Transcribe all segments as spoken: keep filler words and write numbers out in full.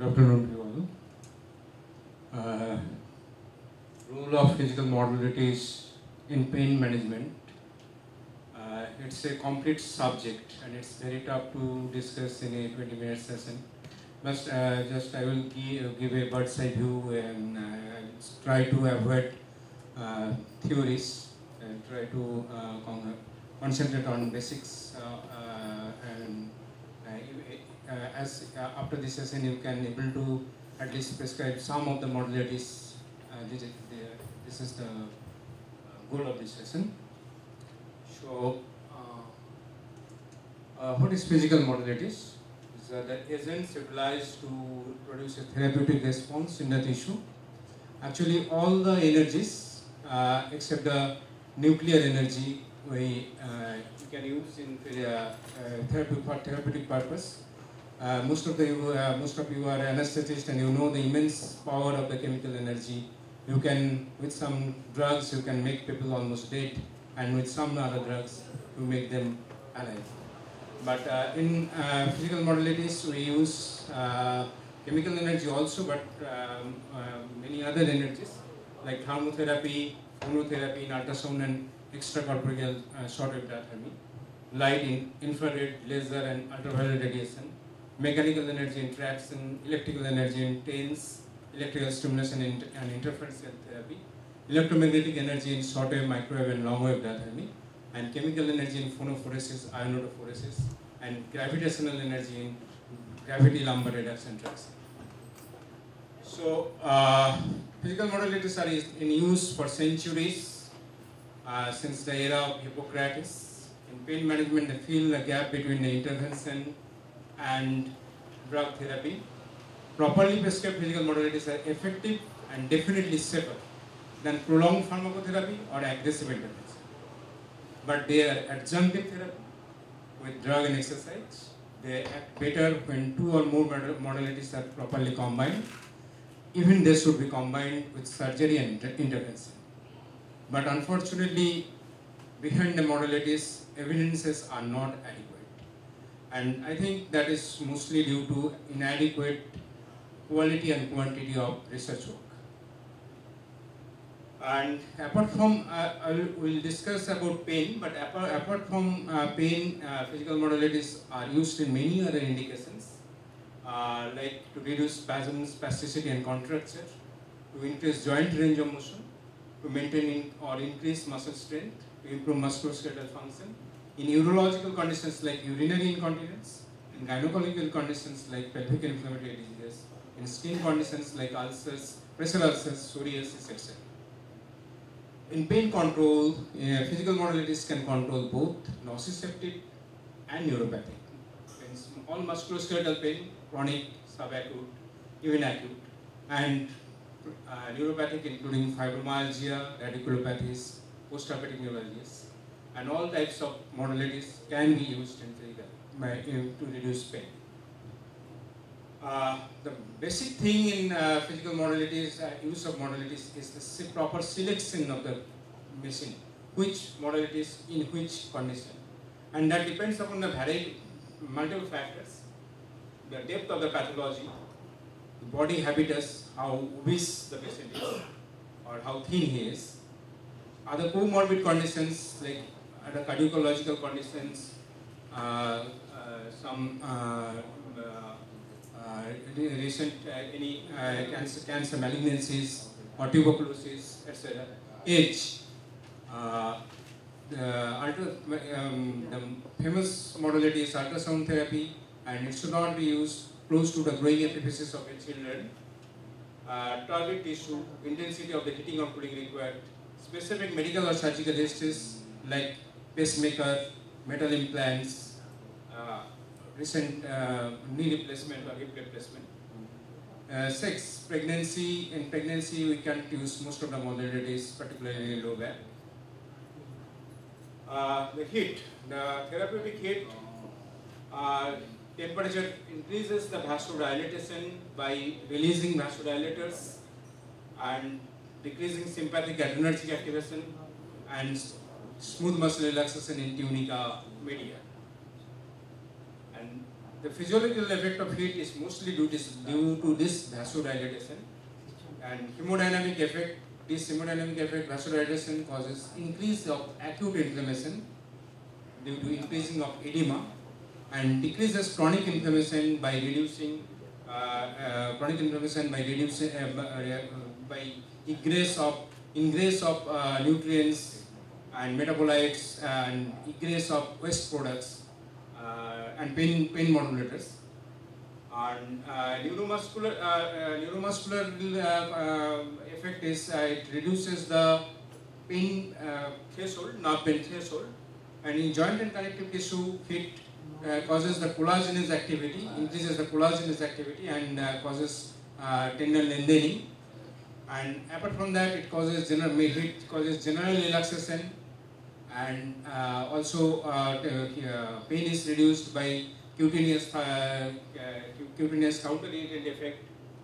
Good afternoon to you all. Uh, role of physical modalities in pain management. Uh, it's a complex subject and it's very tough to discuss in a twenty minute session. But uh, just I will give, give a bird's eye view and uh, try to avoid uh, theories and try to uh, con concentrate on basics uh, uh, and uh, uh, as uh, after this session you can able to at least prescribe some of the modalities. Uh, this, is the, this is the goal of this session. So, uh, uh, what is physical modalities? Is uh, the agents utilized to produce a therapeutic response in the tissue. Actually, all the energies uh, except the nuclear energy we, uh, we can use in uh, uh, therapy for therapeutic purpose. Uh, most of the uh, most of you are anesthetists and you know the immense power of the chemical energy. You can, with some drugs, you can make people almost dead, and with some other drugs, you make them alive. But uh, in uh, physical modalities, we use uh, chemical energy also, but um, uh, many other energies like thermotherapy, phonotherapy, ultrasound, and extracorporeal uh, shortwave diathermy, light, in infrared, laser, and ultraviolet radiation, mechanical energy interaction, electrical energy in TENS, electrical stimulation and, and interference therapy, electromagnetic energy in shortwave, microwave, and longwave diathermy, and chemical energy in phonophoresis, ionotophoresis, and gravitational energy in gravity lumbar reduction traction. So, uh, physical modalities are in use for centuries, uh, since the era of Hippocrates. In pain management, they fill the gap between the intervention and drug therapy. Properly prescribed physical modalities are effective and definitely safer than prolonged pharmacotherapy or aggressive intervention. But they are adjunctive therapy with drug and exercise. They act better when two or more modalities are properly combined. Even they should be combined with surgery and inter intervention. But unfortunately, behind the modalities, evidences are not adequate. And I think that is mostly due to inadequate quality and quantity of research work. And apart from, uh, I will we'll discuss about pain, but apart, apart from uh, pain, uh, physical modalities are used in many other indications, uh, like to reduce spasms, spasticity, and contracture, to increase joint range of motion, to maintain or increase muscle strength, to improve musculoskeletal function, in urological conditions like urinary incontinence, in gynecological conditions like pelvic inflammatory diseases, in skin conditions like ulcers, pressure ulcers, psoriasis, et cetera. In pain control, uh, physical modalities can control both nociceptive and neuropathic. In all musculoskeletal pain, chronic, subacute, even acute, and uh, neuropathic including fibromyalgia, radiculopathies, postherpetic neuralgias, and all types of modalities can be used in physical by, uh, to reduce pain. Uh, the basic thing in uh, physical modalities, uh, use of modalities, is the proper selection of the machine, which modalities in which condition. And that depends upon the variety, multiple factors, the depth of the pathology, the body habitus, how obese the patient is, or how thin he is, other comorbid conditions like other cardiological conditions, uh, uh, some uh, uh, recent uh, any uh, cancer, cancer malignancies or tuberculosis, et cetera. Age. Uh, the, ultra, um, the famous modality is ultrasound therapy, and it should not be used close to the growing epiphysis of the children. Uh, target tissue, intensity of the heating or cooling required, specific medical or surgical histories like pacemaker, metal implants, uh, recent uh, knee replacement or hip replacement. Uh, sex, pregnancy. In pregnancy, we can't use most of the modalities, particularly in low back. Uh, the heat, the therapeutic heat, uh, temperature increases the vasodilatation by releasing vasodilators and decreasing sympathetic adrenergic activation and smooth muscle relaxation in tunica media. And The physiological effect of heat is mostly due, this, due to this vasodilatation, and hemodynamic effect. This hemodynamic effect, vasodilatation, causes increase of acute inflammation due to increasing of edema, and decreases chronic inflammation by reducing uh, uh, chronic inflammation by reducing uh, by egress of ingress of uh, nutrients and metabolites and egress of waste products uh, and pain pain modulators. And uh, neuromuscular uh, uh, neuromuscular uh, uh, effect is uh, it reduces the pain uh, threshold, nerve pain threshold, and in joint and connective tissue, heat uh, causes the collagenase activity, increases the collagenase activity, and uh, causes uh, tendon lengthening. And apart from that, it causes general heat causes general relaxation, and uh, also uh, uh, pain is reduced by cutaneous uh, uh, cutaneous counter-irritant effect,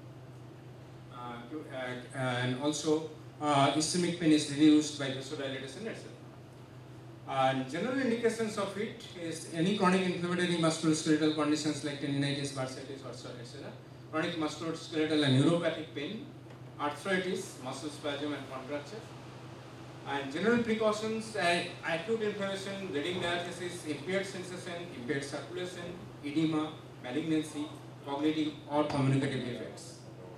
uh, uh, and also uh, ischemic pain is reduced by vasodilatation, et cetera. And general indications of it is any chronic inflammatory musculoskeletal conditions like tendinitis, bursitis, or et cetera. Chronic musculoskeletal and neuropathic pain, arthritis, muscle spasm and contracture. And general precautions: uh, acute inflammation, bleeding diathesis, impaired sensation, impaired circulation, edema, malignancy, cognitive or communicative effects.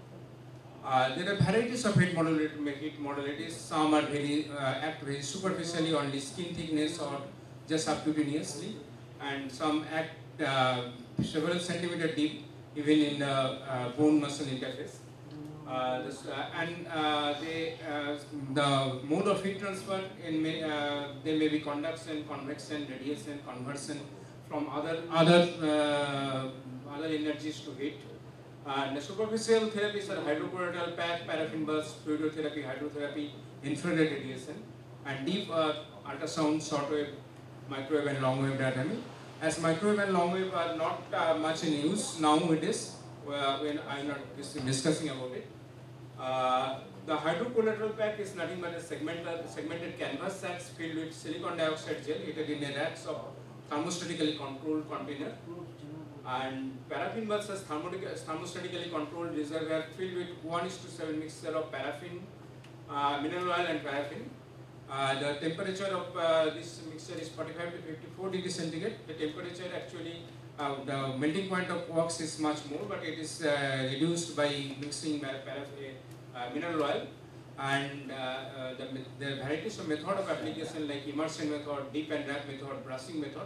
Uh, there are varieties of heat modulators. Some are very uh, act very superficially, only skin thickness or just subcutaneously, and some act uh, several centimeter deep, even in the uh, bone muscle interface. Uh, this, uh, and uh, they, uh, the mode of heat transfer, in may, uh, there may be conduction, convection, radiation, conversion from other other uh, other energies to heat. And the superficial therapies are hydrocolloidal pack, paraffin burst, fluidotherapy, hydrotherapy, infrared radiation, and deep uh, ultrasound, shortwave, microwave, and long wave diathermy. As microwave and long wave are not uh, much in use nowadays, uh, when I'm not discussing about it. Uh, the hydrocollateral pack is nothing but a segmented, segmented canvas sacks filled with silicon dioxide gel heated in a racks of thermostatically controlled container. And paraffin burst is thermostatically controlled reservoir filled with one is to seven mixture of paraffin, uh, mineral oil, and paraffin. Uh, the temperature of uh, this mixture is forty-five to fifty-four degrees centigrade. The temperature actually, uh, the melting point of wax is much more, but it is uh, reduced by mixing paraffin, uh, mineral oil. And uh, uh, the, the varieties of method of application like immersion method, deep and wrap method, brushing method.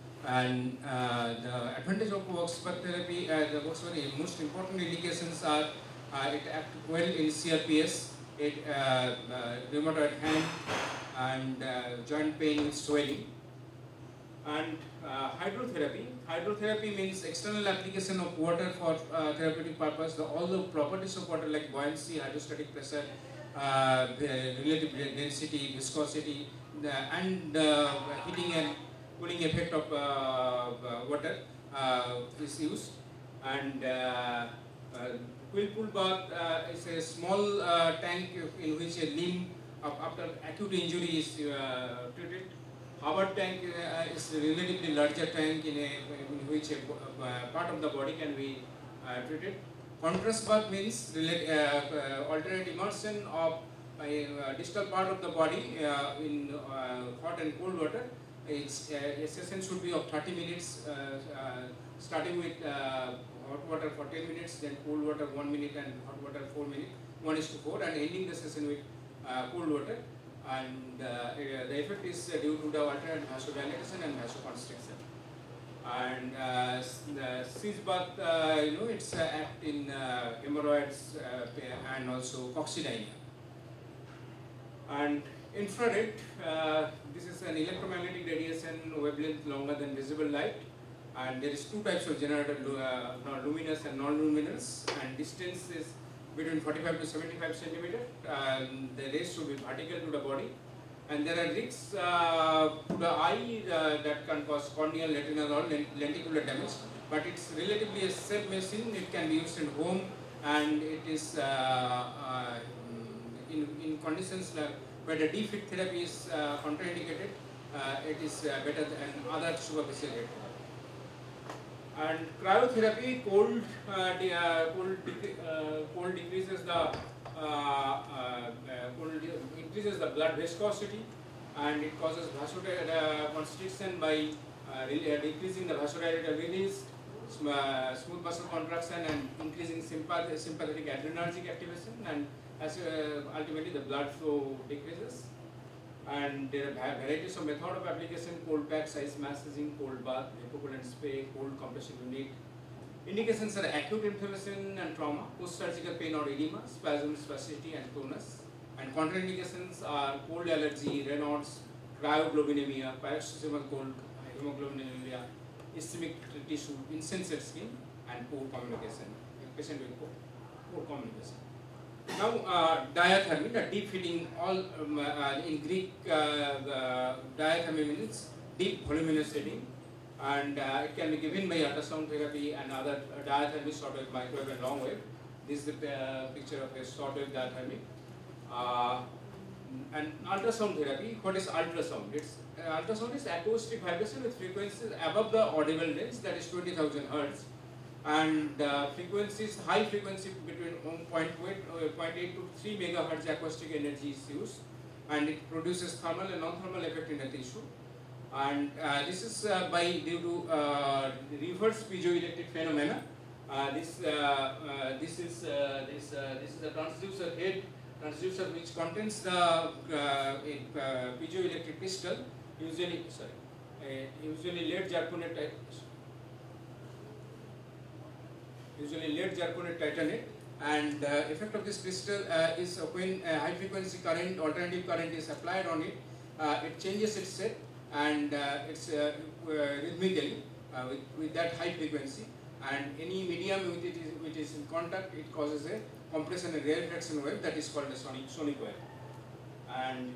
And uh, the advantage of wax bath therapy, uh, the wax bath, most important indications are uh, it acts well in C R P S, it, uh, uh, rheumatoid hand, and uh, joint pain with swelling. And uh, hydrotherapy. Hydrotherapy means external application of water for uh, therapeutic purpose. The, all the properties of water like buoyancy, hydrostatic pressure, uh, relative density, viscosity, the, and uh, heating and cooling effect of uh, water uh, is used. And uh, uh, whirlpool bath uh, is a small uh, tank in which a limb of, after acute injury is uh, treated. Hubbard tank uh, is a relatively larger tank in, a, in which a uh, part of the body can be uh, treated. Contrast bath means relate, uh, uh, alternate immersion of a uh, distal part of the body uh, in uh, hot and cold water. Its uh, a session should be of thirty minutes, uh, uh, starting with uh, hot water for ten minutes, then cold water one minute, and hot water four minutes, one is to four, and ending the session with uh, cold water. And uh, the effect is uh, due to the alternate vasodilatation and vasoconstriction. And uh, the seize bath, uh, you know, it's uh, act in uh, hemorrhoids uh, and also coccydynia. And infrared, uh, this is an electromagnetic radiation wavelength longer than visible light, and there is two types of generator, uh, luminous and non-luminous, and distance is between forty-five to seventy-five centimeter. Um, the rays should be vertical to the body, and there are risks uh, to the eye uh, that can cause corneal, retinal, or lenticular damage. But it's relatively a safe machine. It can be used in home, and it is uh, uh, in in conditions like where the deep heat therapy is uh, contraindicated. Uh, it is uh, better than other superficial heat. And cryotherapy, cold, uh, de uh, cold, de uh, cold decreases the uh, uh, cold increases the blood viscosity, and it causes vasoconstriction by uh, decreasing the vasodilator release, sm uh, smooth muscle contraction, and increasing sympath sympathetic adrenergic activation, and as uh, ultimately the blood flow decreases. And there are varieties of method of application: cold pack, size massaging, cold bath, hypocoolant spray, cold compression unit. Indications are acute inflammation and trauma, post-surgical pain or edema, spasm, spasticity, and clonus. And contraindications are cold allergy, Raynaud's, cryoglobulinemia, paroxysmal cold, hemoglobinuria, ischemic tissue, insensate skin, and poor communication. Patient with poor, poor communication. Now, uh, diathermy, the deep feeding, all um, uh, in Greek, uh, the diathermy means deep voluminous feeding, and uh, it can be given by ultrasound therapy and other uh, diathermy, short wave, microwave, and long wave. This is the uh, picture of a short wave diathermy. Uh, and ultrasound therapy, what is ultrasound? It's, uh, ultrasound is acoustic vibration with frequencies above the audible range, that is twenty thousand hertz. And uh, frequencies, high frequency between zero point eight to three megahertz acoustic energy is used, and it produces thermal and non-thermal effect in the tissue. And uh, this is uh, by due to uh, reverse piezoelectric phenomena. Uh, this uh, uh, this is uh, this uh, this is a transducer head transducer which contains the uh, uh, piezoelectric crystal, usually sorry uh, usually lead zirconate type. Usually lead zirconate titanate, and the uh, effect of this crystal uh, is uh, when uh, high frequency current, alternative current is applied on it, uh, it changes its shape, and uh, it's uh, uh, rhythmically uh, with, with that high frequency, and any medium with it is, which is in contact, it causes a compression and rarefaction wave that is called a sonic, sonic wave. And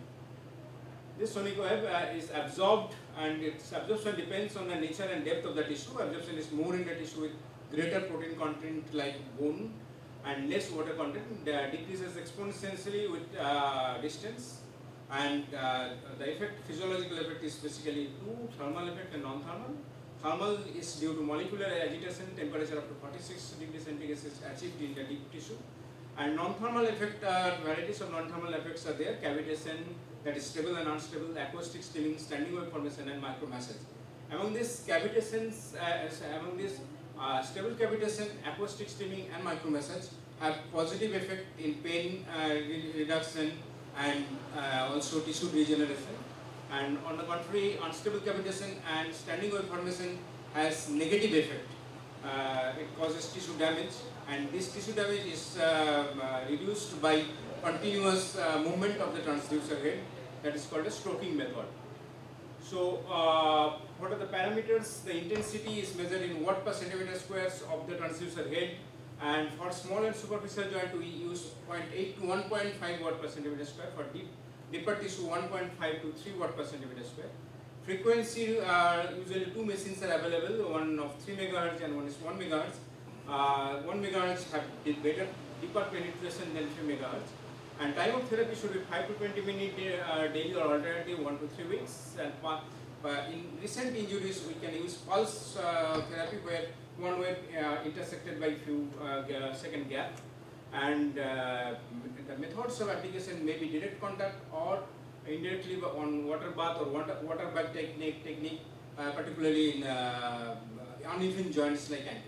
this sonic wave uh, is absorbed, and its absorption depends on the nature and depth of the tissue. Absorption is more in the tissue with greater protein content like bone, and less water content, uh, decreases exponentially with uh, distance. And uh, the effect, physiological effect, is basically two: thermal effect and non-thermal. Thermal is due to molecular agitation, temperature up to forty-six degrees centigrade is achieved in the deep tissue. And non-thermal effect, uh, varieties of non-thermal effects are there: cavitation, that is stable and unstable, acoustic steaming, standing wave formation, and micromassage. Among these cavitations, uh, among these Uh, stable cavitation, acoustic steaming, and micromassage have positive effect in pain uh, reduction and uh, also tissue regeneration. And on the contrary, unstable cavitation and standing wave formation has negative effect. Uh, it causes tissue damage, and this tissue damage is uh, uh, reduced by continuous uh, movement of the transducer head, that is called a stroking method. So, uh, what are the parameters? The intensity is measured in watt per centimeter squares of the transducer head, and for small and superficial joint we use zero point eight to one point five watt per centimeter square. For deep, deeper tissue one point five to three watt per centimeter square. Frequency, uh, usually two machines are available, one of three megahertz and one is one megahertz. Uh, one megahertz have better, deeper penetration than three megahertz. And time of therapy should be five to twenty minute uh, daily or alternative one to three weeks. And uh, in recent injuries, we can use pulse uh, therapy where one wave uh, intersected by few uh, second gap. And uh, the methods of application may be direct contact or indirectly on water bath or water, water bath technique, technique uh, particularly in uh, uneven joints like ankle.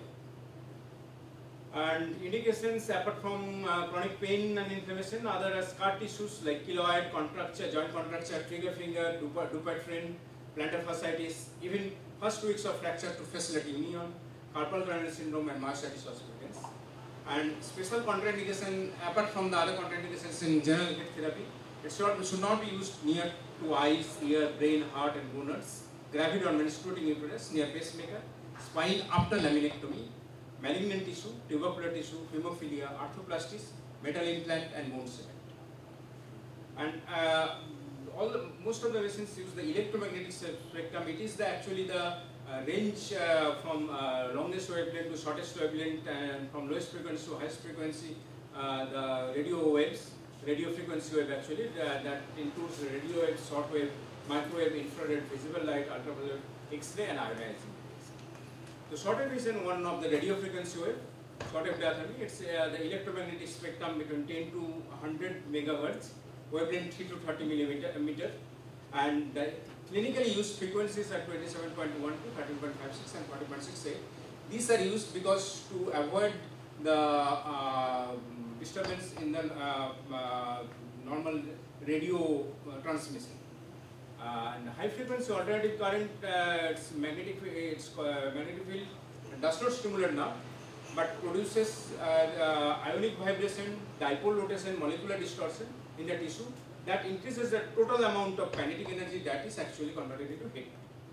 And indications apart from uh, chronic pain and inflammation, other are scar tissues like keloid, contracture, joint contracture, trigger finger, Dupuytren, plantar fasciitis, even first weeks of fracture to fasciculate union, carpal tunnel syndrome, and myositis ossificans. And special contraindication, apart from the other contraindications in general head therapy, it should, should not be used near to eyes, ear, brain, heart, and gonadals, gravid or menstruating uterus, near pacemaker, spine after laminectomy, malignant tissue, tubercular tissue, hemophilia, arthroplasties, metal implant, and bone cement. And uh, all the, most of the machines use the electromagnetic spectrum. It is the, actually the uh, range uh, from uh, longest wavelength to shortest wavelength, and from lowest frequency to highest frequency, uh, the radio waves, radio frequency wave actually, uh, that includes radio wave, short wave, microwave, infrared, visible light, ultraviolet, X-ray, and ionizing. So shortwave is in one of the radio frequency wave, shortwave diathermy. It's uh, the electromagnetic spectrum between ten to one hundred megahertz, wavelength three to thirty millimeter, meter, and the clinically used frequencies are twenty-seven point one to thirteen point five six and forty point six eight. These are used because to avoid the uh, disturbance in the uh, uh, normal radio uh, transmission. Uh, and high frequency alternative current, uh, it's magnetic, it's uh, magnetic field does not stimulate now, but produces uh, uh, ionic vibration, dipole rotation, molecular distortion in the tissue that increases the total amount of kinetic energy that is actually converted into heat.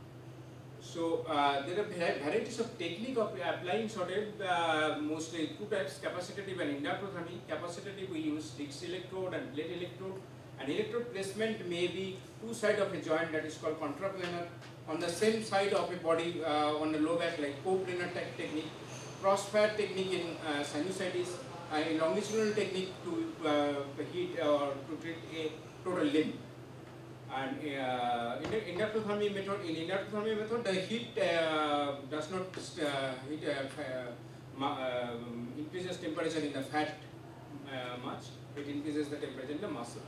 So uh, there are varieties of technique of applying shortwave, uh, mostly two types, capacitive and inductothermy. Capacitive we use fixed electrode and plate electrode. An electrode placement may be two sides of a joint, that is called contraplanar, on the same side of a body uh, on the low back, like coplanar technique, crossfire technique in uh, sinusitis, a longitudinal technique to uh, heat or to treat a total limb. And uh, in inductothermy method, in inductothermy method, the heat uh, does not uh, heat, uh, uh, increases temperature in the fat uh, much. It increases the temperature in the muscle.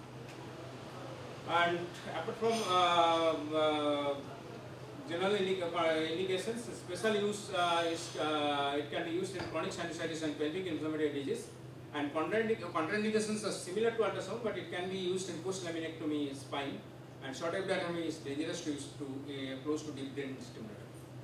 And apart from uh, uh, general indica indications, special use uh, is uh, it can be used in chronic sinusitis and pelvic inflammatory disease. And contraindications are similar to ultrasound, but it can be used in post-laminectomy spine. And shortwave diathermy is dangerous to use to uh, close to deep brain stimulator.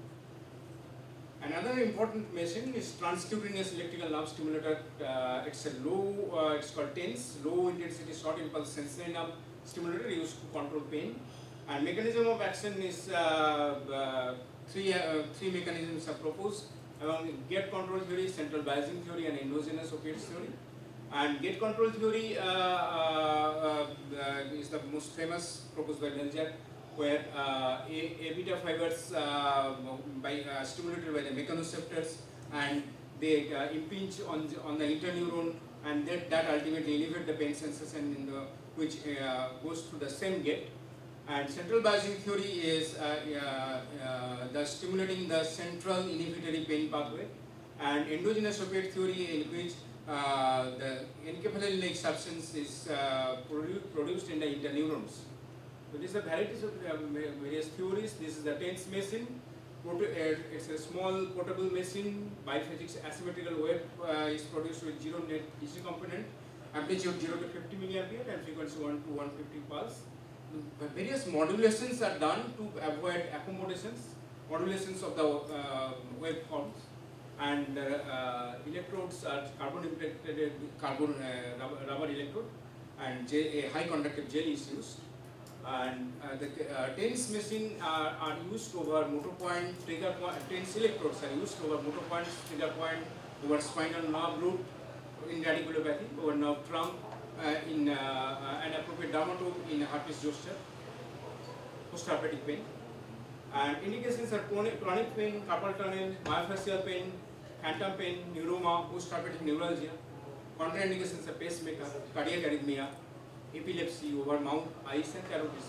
Another important machine is transcutaneous electrical nerve stimulator. Uh, it's a low, uh, it's called TENS, low intensity short impulse sensory nerve stimulator used to control pain. And mechanism of action is uh, uh, three uh, three mechanisms are proposed among gate control theory, central biasing theory, and endogenous opiates theory. And gate control theory uh, uh, uh, is the most famous, proposed by Neljac, where uh, A, A beta fibers uh, by uh, stimulated by the mechanoreceptors, and they uh, impinge on the, on the interneuron, and that, that ultimately elevate the pain sensation in the which uh, goes through the same gate. And central biasing theory is uh, uh, uh, the stimulating the central inhibitory pain pathway, and endogenous opiate theory in which uh, the enkephalin-like substance is uh, produ produced in the interneurons. So these are varieties of uh, various theories. This is the TENS machine. It's a small portable machine. Biphysics asymmetrical wave uh, is produced with zero net D C component, amplitude zero to fifty milliampere, and frequency one to one hundred fifty pulse. Various modulations are done to avoid accommodations, modulations of the uh, waveforms, and uh, uh, electrodes are carbon impregnated carbon uh, rubber, rubber electrode, and J, a high conductive gel is used. And uh, the uh, TENS machine are, are used over motor point, trigger point, TENS electrodes are used over motor point, trigger point, over spinal nerve root in radiculopathy, over nerve trunk, uh, in uh, uh, an appropriate dermatobe in herpes zoster, post-herpetic pain. And indications are chronic, chronic pain, carpal tunnel, myofascial pain, phantom pain, neuroma, post-herpetic neuralgia. Contraindications are pacemaker, cardiac arrhythmia, epilepsy over mouth, eyes, and carotid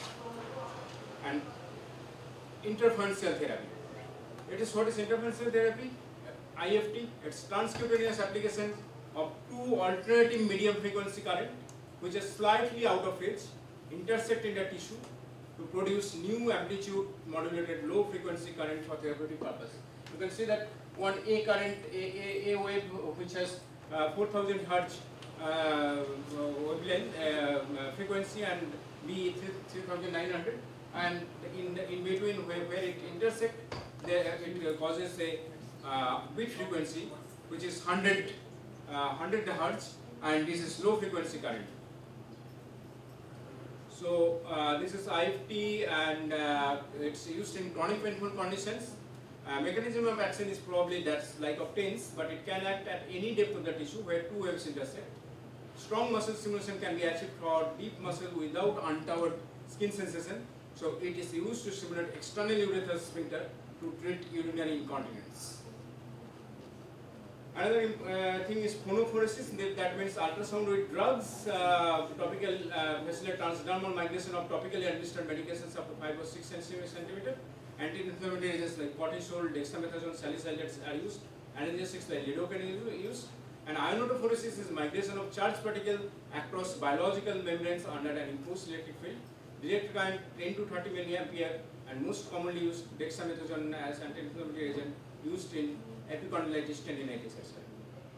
and interferential therapy. It is what is interferential therapy? I F T. It's transcutaneous application of two alternating medium frequency current, which is slightly out of phase, intersect in the tissue to produce new amplitude modulated low frequency current for therapeutic purpose. You can see that one A current, A, A, A wave, which has uh, four thousand hertz uh, wavelength uh, frequency, and B three thousand nine hundred, and in the, in between where, where it intersect, there it causes a uh, bit frequency which is one hundred, uh, one hundred hertz, and this is low frequency current. So uh, this is I F T, and uh, it's used in chronic painful conditions. Uh, mechanism of action is probably that's like of TENS, but it can act at any depth of the tissue where two waves intersect. Strong muscle stimulation can be achieved for deep muscle without untoward skin sensation. So it is used to stimulate external urethral sphincter to treat urinary incontinence. Another uh, thing is phonophoresis, that means ultrasound with drugs, uh, topical uh, basilar transdermal migration of topically administered medications up to five or six centimeters. Anti-inflammatory agents like cortisol, dexamethasone, salicylates are used. Analgesics like lidocaine is used. And ionotophoresis is migration of charged particle across biological membranes under an imposed electric field. Direct current ten to thirty milliampere, and most commonly used dexamethasone as anti-inflammatory agent used in epicondylitis tendinitis as well.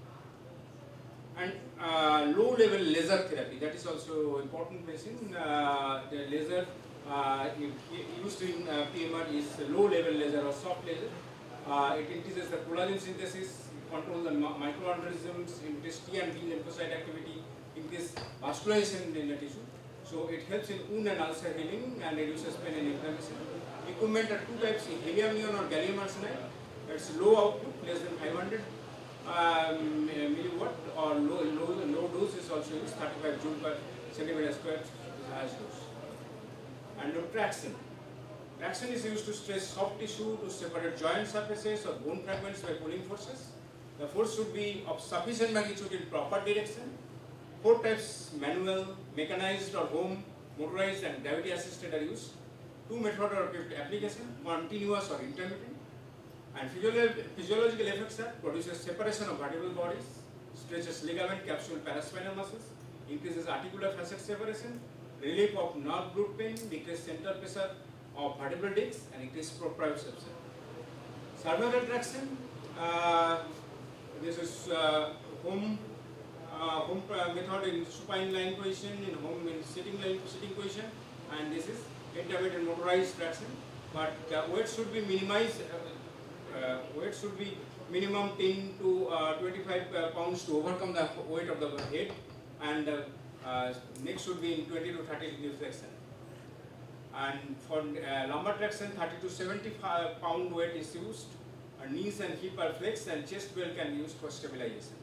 And uh, low-level laser therapy, that is also important medicine. Uh, the laser uh, used in uh, P M R is low-level laser or soft laser. Uh, it increases the collagen synthesis, control the microorganisms, increase T and B lymphocyte activity, increase vascularization in the tissue. So it helps in wound and ulcer healing and reduces pain and inflammation. Equipment are two types, helium neon or gallium arsenide. It's low output, less than five hundred um, milliwatt, or low, low, low dose is also used, thirty-five joule per centimeter square is the highest dose. And no traction. Traction is used to stretch soft tissue, to separate joint surfaces or bone fragments by pulling forces. The force should be of sufficient magnitude in proper direction. Four types, manual, mechanized or home, motorized and gravity assisted are used. Two method of application, continuous or intermittent. And physiological effects are produces separation of vertebral bodies, stretches ligament, capsule, paraspinal muscles, increases articular facet separation, relief of nerve root pain, decrease central pressure of vertebral discs, and increase proprioception. Cervical traction, uh, this is uh, home uh, home method in supine lying position, in home in sitting lying sitting position, and this is intermittent motorized traction. But uh, weight should be minimized. Uh, uh, weight should be minimum ten to twenty-five pounds to overcome the weight of the head, and uh, uh, neck should be in twenty to thirty degree flexion. And for uh, lumbar traction, thirty to seventy-five pound weight is used. And knees and hip are flexed, and chest belt can be used for stabilization.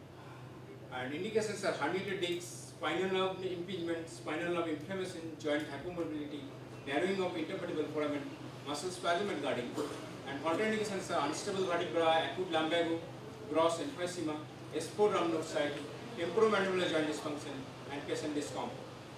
And indications are herniated discs, spinal nerve impingement, spinal nerve inflammation, joint hypomobility, narrowing of intervertebral foramen, muscle spasm and guarding. And contraindications are unstable vertebra, acute lumbago, gross emphysema, S four rhamnocyte, temporomandibular joint dysfunction, and patient discomfort.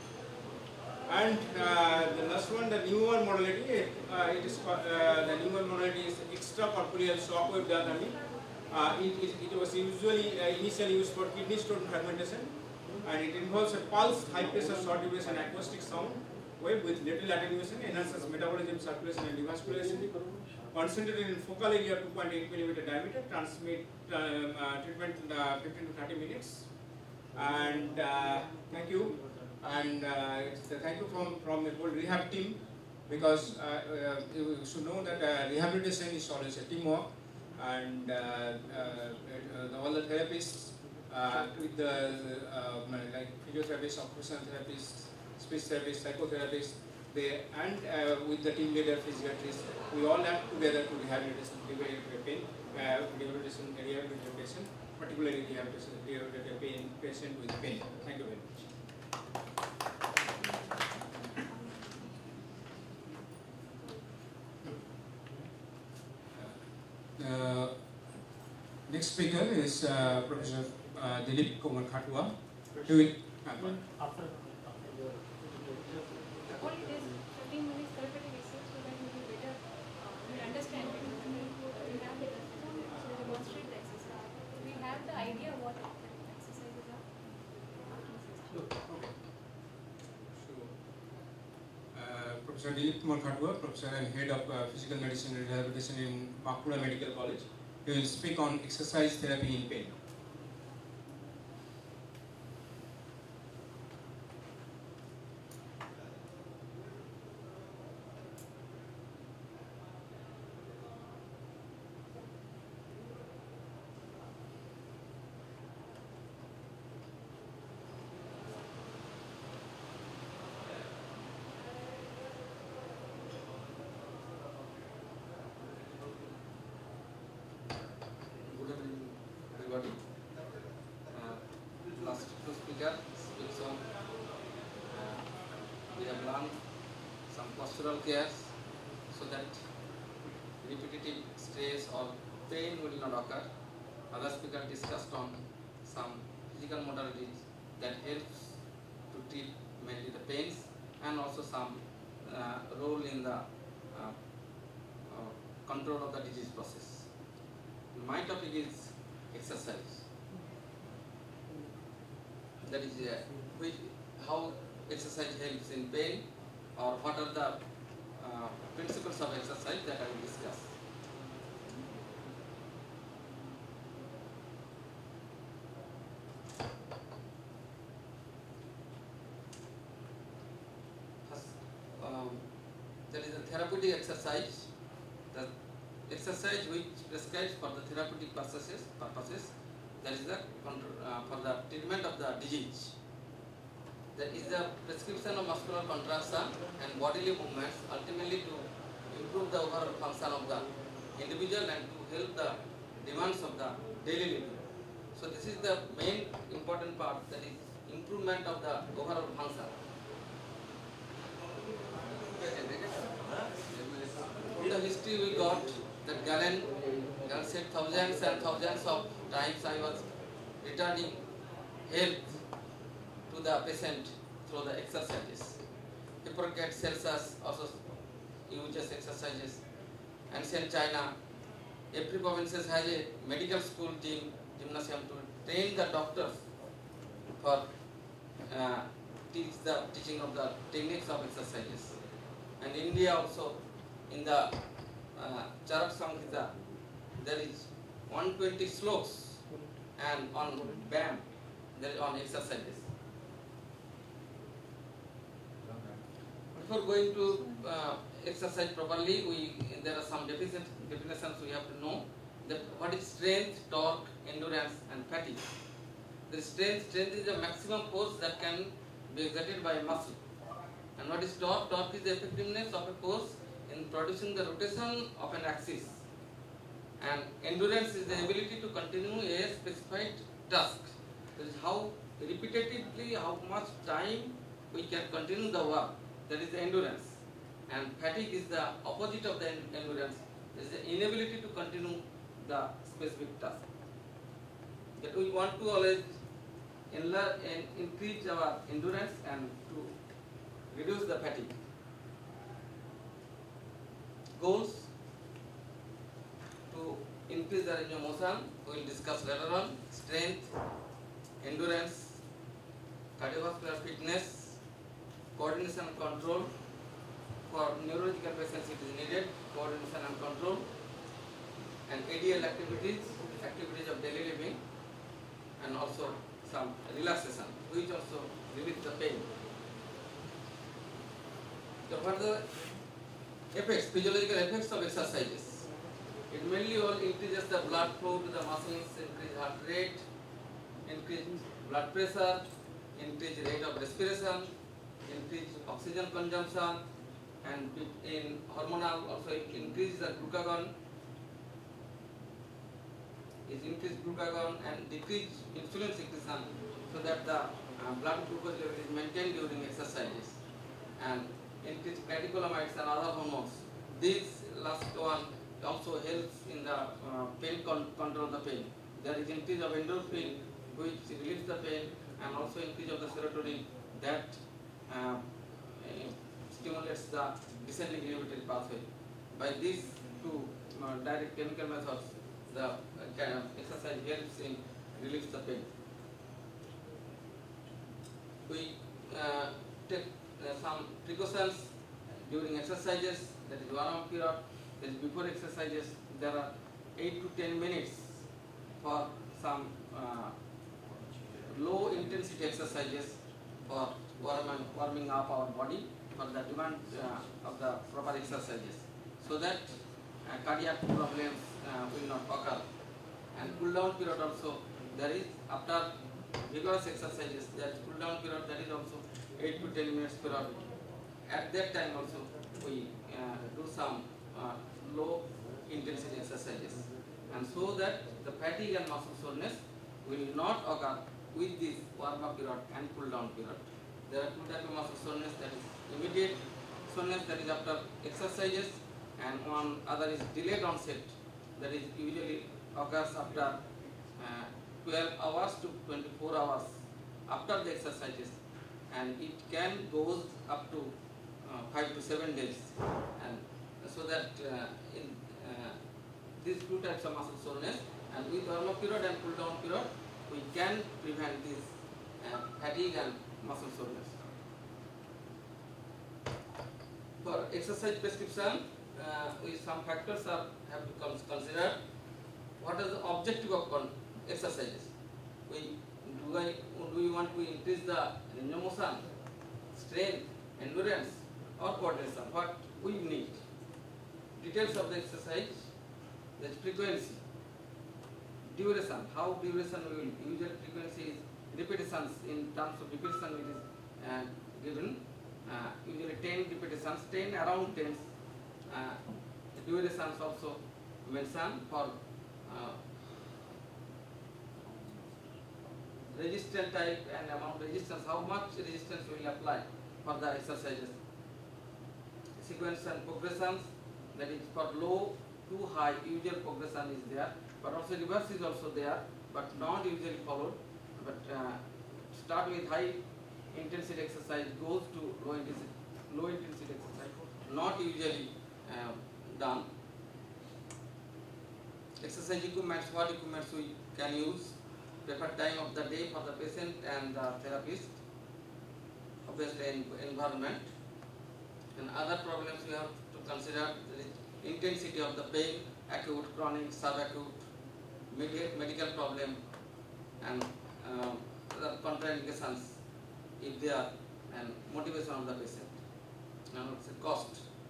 And uh, the last one, the newer modality, uh, it is uh, the newer modality is extracorporeal shockwave diathermy. Uh, it, it, it was usually uh, initially used for kidney stone fragmentation, and it involves a pulsed high pressure short duration acoustic sound wave with little attenuation, enhances metabolism, circulation, and revascularization. Concentrated in focal area two point eight millimeter diameter, transmit uh, uh, treatment uh, fifteen to thirty minutes. And uh, thank you. And uh, it's a thank you from, from the whole rehab team, because uh, uh, you should know that uh, rehabilitation is always a teamwork, and uh, uh, all the therapists uh, with the uh, like physiotherapists, occupational therapists, speech therapists, psychotherapists, they and uh, with the team leader, physiatrists, we all act together to rehabilitation, pain, uh, rehabilitation, rehabilitation, particularly rehabilitation, rehabilitation pain, patient with pain. Thank you very much. Uh, next speaker is uh, Professor uh, Dilip Kumar Khatua. He will, uh, After, All it is fifteen minutes therapeutic research so that you will better uh, you understand it. We have the so demonstrate the exercise. We have the idea what exercises are. okay. So, uh, Professor Dilip Kumar Khatua, Professor and Head of uh, Physical Medicine and Rehabilitation in Bankura Medical College. He will speak on exercise therapy in pain. Cares so that repetitive stress or pain will not occur. Other speaker discussed on some physical modalities that helps to treat mainly the pains, and also some uh, role in the uh, control of the disease process. My topic is exercise. That is uh, which, how exercise helps in pain, or what are the uh, principles of exercise that I will discuss. First, um, there is a therapeutic exercise. The exercise which prescribed for the therapeutic purposes, purposes that is the uh, for the treatment of the disease. That is the prescription of muscular contraction and bodily movements, ultimately to improve the overall function of the individual and to help the demands of the daily living. So this is the main important part, that is improvement of the overall function. In the history we got that Galen, Galen said thousands and thousands of times I was returning health to the patient through the exercises. Hippocrates Celsus also uses exercises. Ancient China, every province has a medical school team, gymnasium to train the doctors for uh, teach the teaching of the techniques of exercises. And India also, in the uh, Charak Samhita, there is one hundred twenty slokas, and on B A M, there is on exercises. Before going to uh, exercise properly, we there are some definitions we have to know. That what is strength, torque, endurance, and fatigue. The strength, strength is the maximum force that can be exerted by a muscle. And what is torque? Torque is the effectiveness of a force in producing the rotation of an axis. And endurance is the ability to continue a specified task. That is how repetitively, how much time we can continue the work. That is the endurance. And fatigue is the opposite of the endurance. It is the inability to continue the specific task. That we want to always enlarge and increase our endurance and to reduce the fatigue. Goals to increase the range of motion, we will discuss later on. Strength, endurance, cardiovascular fitness, coordination and control. For neurological patients it is needed, coordination and control. And A D L activities, activities of daily living, and also some relaxation, which also relieves the pain. So what are the effects, physiological effects of exercises? It mainly all increases the blood flow to the muscles, increase heart rate, increase blood pressure, increase rate of respiration, increase oxygen consumption, and in hormonal also increase the glucagon, is increased glucagon and decrease insulin secretion, so that the uh, blood glucose level is maintained during exercises, and increase catecholamines and other hormones. This last one also helps in the uh, pain con control of the pain. There is increase of endorphin, which relieves the pain, and also increase of the serotonin that uh, uh, stimulates the descending inhibitory pathway. By these two uh, direct chemical methods, the uh, exercise helps in relieves the pain. We uh, take uh, some precautions during exercises, that is one hour period. That is before exercises, there are eight to ten minutes for some uh, low intensity exercises for warming, warming up our body for the demand uh, of the proper exercises, so that uh, cardiac problems uh, will not occur. And cool down period also, there is after vigorous exercises, there is cool down period, that is also eight to ten minutes period. At that time also we uh, do some uh, low intensity exercises, and so that the fatigue and muscle soreness will not occur with this warm up period and cool down period. There are two types of muscle soreness, that is immediate soreness, that is after exercises, and one other is delayed onset, that is usually occurs after uh, twelve hours to twenty-four hours after the exercises, and it can goes up to uh, five to seven days, and so that uh, in, uh, these two types of muscle soreness, and with warm up period and cool down period, we can prevent this uh, fatigue and muscle soreness. For exercise prescription, uh, we, some factors are have to come considered. What is the objective of con exercises? We do, I, do we want to increase the range of motion, strength, endurance, or coordination? What we need? Details of the exercise, the frequency, duration, how duration we will, usual frequency is repetitions. In terms of repetition it is uh, given, uh, usually ten repetitions, ten around ten. Uh, the durations also mentioned for uh, resistance type and amount resistance, how much resistance we will apply for the exercises. Sequence and progressions, that is for low to high, usual progression is there, but also reverse is also there, but not usually followed. But uh, start with high intensity exercise, goes to low intensity, low intensity exercise, not usually uh, done. Exercise equipments, what equipments we can use, preferred time of the day for the patient and the therapist, obviously environment, and other problems we have to consider the intensity of the pain, acute, chronic, subacute, medical problem, and um, the contraindications if they are, and motivation of the patient, and also cost.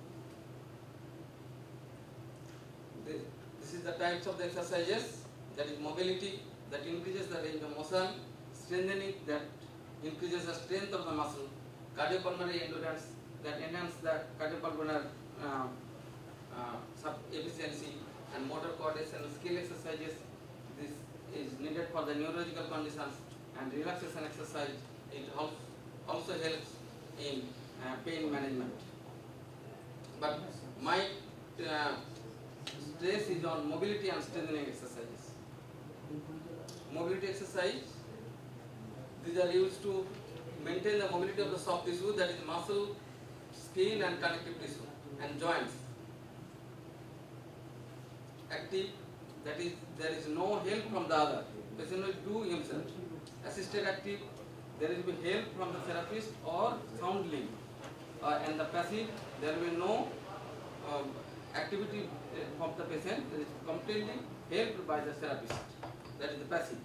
This, this is the types of the exercises, that is mobility, that increases the range of motion, strengthening, that increases the strength of the muscle, cardiopulmonary endurance, that enhance the cardiopulmonary uh, uh, sub efficiency, and motor coordination skill exercises. This is needed for the neurological conditions, and relaxation exercise. It also helps in uh, pain management. But my uh, stress is on mobility and strengthening exercises. Mobility exercise, these are used to maintain the mobility of the soft tissue, that is muscle, skin and connective tissue, and joints. Active, that is there is no help from the other. Patient will do himself. Assisted active, there will be help from the therapist or sound link. Uh, and the passive, there will be no um, activity from the patient. It is completely helped by the therapist. That is the passive.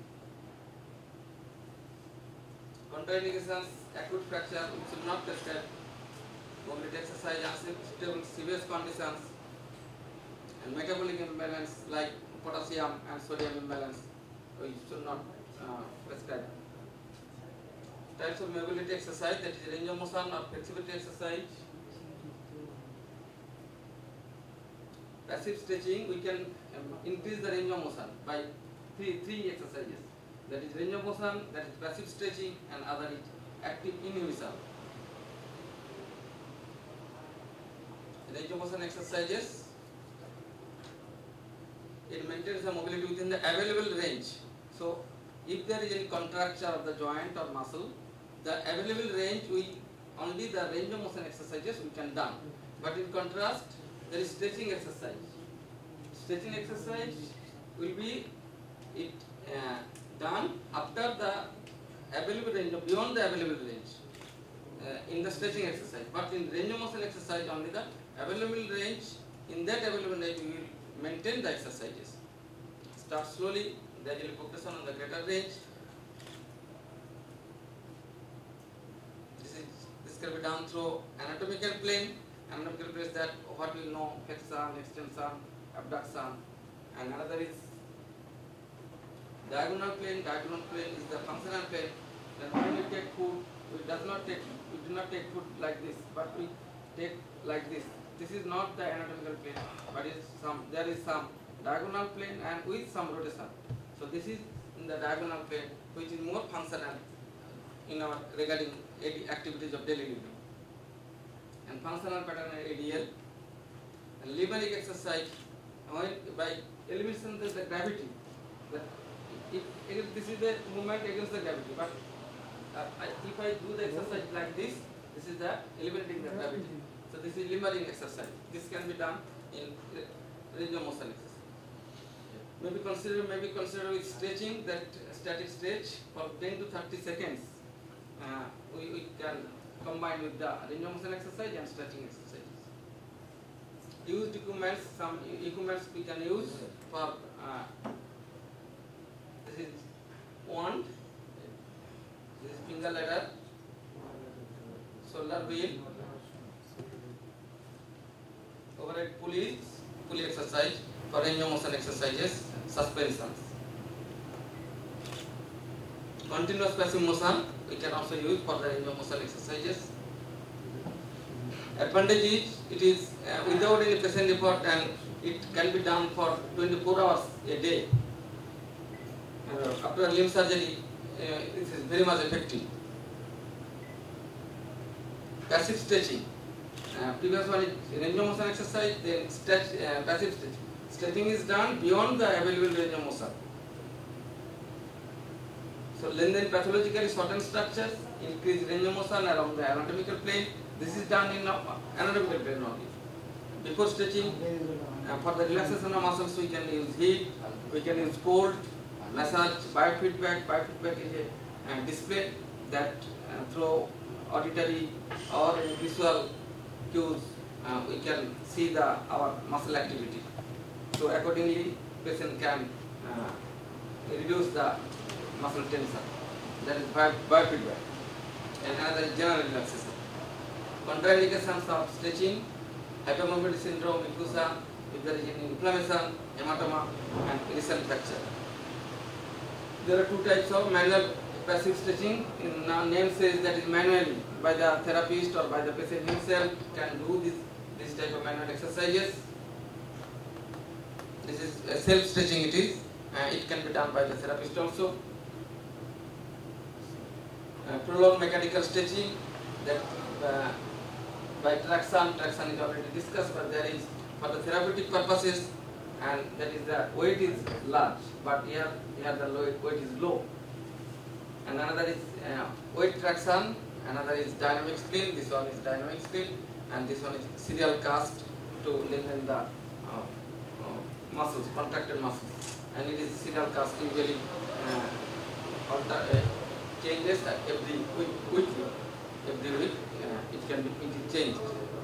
Contraindications, acute fracture, which should not prescribe. Mobility exercise, unstable serious conditions, and metabolic imbalance like potassium and sodium imbalance, we should not uh, prescribe. Types of mobility exercise, that is range of motion or flexibility exercise. Passive stretching, we can um, increase the range of motion by three, three exercises. That is range of motion, that is passive stretching, and other is active inhibition. Range of motion exercises, it maintains the mobility within the available range. So, if there is any contracture of the joint or muscle, the available range, we only the range of motion exercises we can done. But in contrast, there is stretching exercise. Stretching exercise will be it uh, done after the available range, or beyond the available range uh, in the stretching exercise. But in range of motion exercise, only the available range, in that available range we will maintain the exercises. Start slowly, gradually progression on the greater range. This is this can be done through anatomical plane. Anatomical plane is that what we know, flexion, extension, abduction, and another is diagonal plane. Diagonal plane is the functional plane. Then when we take food, we does not take we do not take food like this, but we take like this. This is not the anatomical plane, but is some there is some diagonal plane and with some rotation. So this is in the diagonal plane, which is more functional in our regarding activities of daily living. And functional pattern A D L and limerick exercise, when by elimination of the gravity. That if, if this is the movement against the gravity, but uh, I, if I do the exercise like this, this is the eliminating the gravity. So this is limbering exercise. This can be done in range of motion exercise. Maybe consider maybe consider with stretching, that static stretch for ten to thirty seconds. Uh, we, we can combine with the range of motion exercise and stretching exercises. Used equipments, some equipments we can use for uh, this is wand, this is finger ladder, shoulder wheel, overhead pulleys, pulley exercise for range of motion exercises, suspensions. Continuous passive motion we can also use for the range of motion exercises. Advantage is it is uh, without any patient effort and it can be done for twenty-four hours a day. Uh, after limb surgery, uh, it is very much effective. Passive stretching. Uh, previous one is range of motion exercise, then stretch, uh, passive stretching. Stretching is done beyond the available range of motion. So lengthen pathologically shortened structures, increase range of motion along the anatomical plane. This is done in uh, anatomical plane only. Before stretching, uh, for the relaxation of muscles, we can use heat, we can use cold, massage, biofeedback. Biofeedback is a uh, display that uh, through auditory or visual cues, uh, we can see the our muscle activity. So accordingly, patient can uh, reduce the muscle tension. That is biofeedback. And another is general relaxation. Contraindications of stretching, hypermobility syndrome, diffusa, if there is any inflammation, hematoma, and recent fracture. There are two types of manual passive stretching. In uh, name says that is manually by the therapist or by the patient himself can do this this type of manual exercises. This is uh, self stretching. It is. Uh, it can be done by the therapist also. Uh, prolonged mechanical stretching, that uh, by traction, traction is already discussed, but there is for the therapeutic purposes, and that is the weight is large, but here, here the weight is low. And another is uh, weight traction, another is dynamic spin, this one is dynamic spin, and this one is serial cast to lengthen the uh, uh, muscles, contracted muscles. And it is serial cast usually uh, alter, uh, changes every week, weekly. Every week uh, it can be it is changed.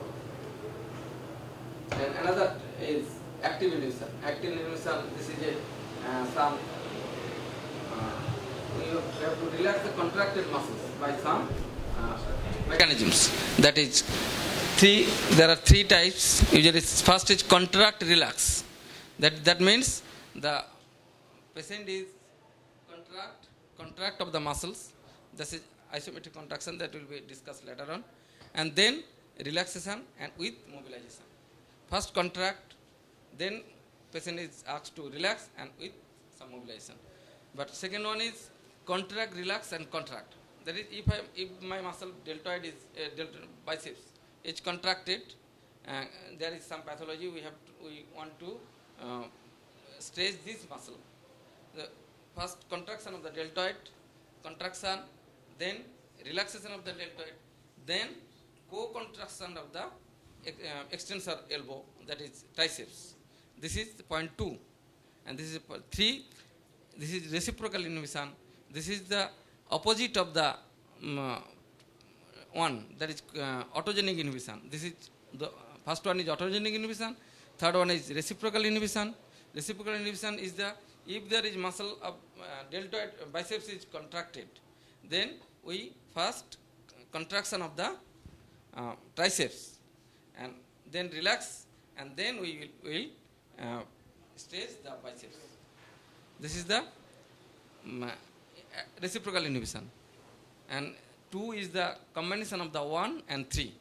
And another is active illusion. Active illusion, this is a uh, some uh, you have to relax the contracted muscles by some uh, mechanisms. That is three. There are three types. Usually, first is contract relax. That that means the patient is contract contract of the muscles. This is isometric contraction that will be discussed later on, and then relaxation and with mobilization. First contract, then patient is asked to relax and with some mobilization. But second one is contract, relax, and contract. That is, if I if my muscle deltoid is uh, deltoid biceps is contracted, uh, there is some pathology. We have to, we want to uh, stretch this muscle. The first contraction of the deltoid, contraction, then relaxation of the deltoid, then co-contraction of the uh, extensor elbow, that is triceps. This is point two, and this is three. This is reciprocal inhibition. This is the opposite of the um, one, that is uh, autogenic inhibition. This is the first one is autogenic inhibition. Third one is reciprocal inhibition. Reciprocal inhibition is the if there is muscle of uh, deltoid uh, biceps is contracted, then we first contraction of the uh, triceps and then relax, and then we will, will uh, stretch the biceps. This is the um, reciprocal inhibition, and two is the combination of the one and three.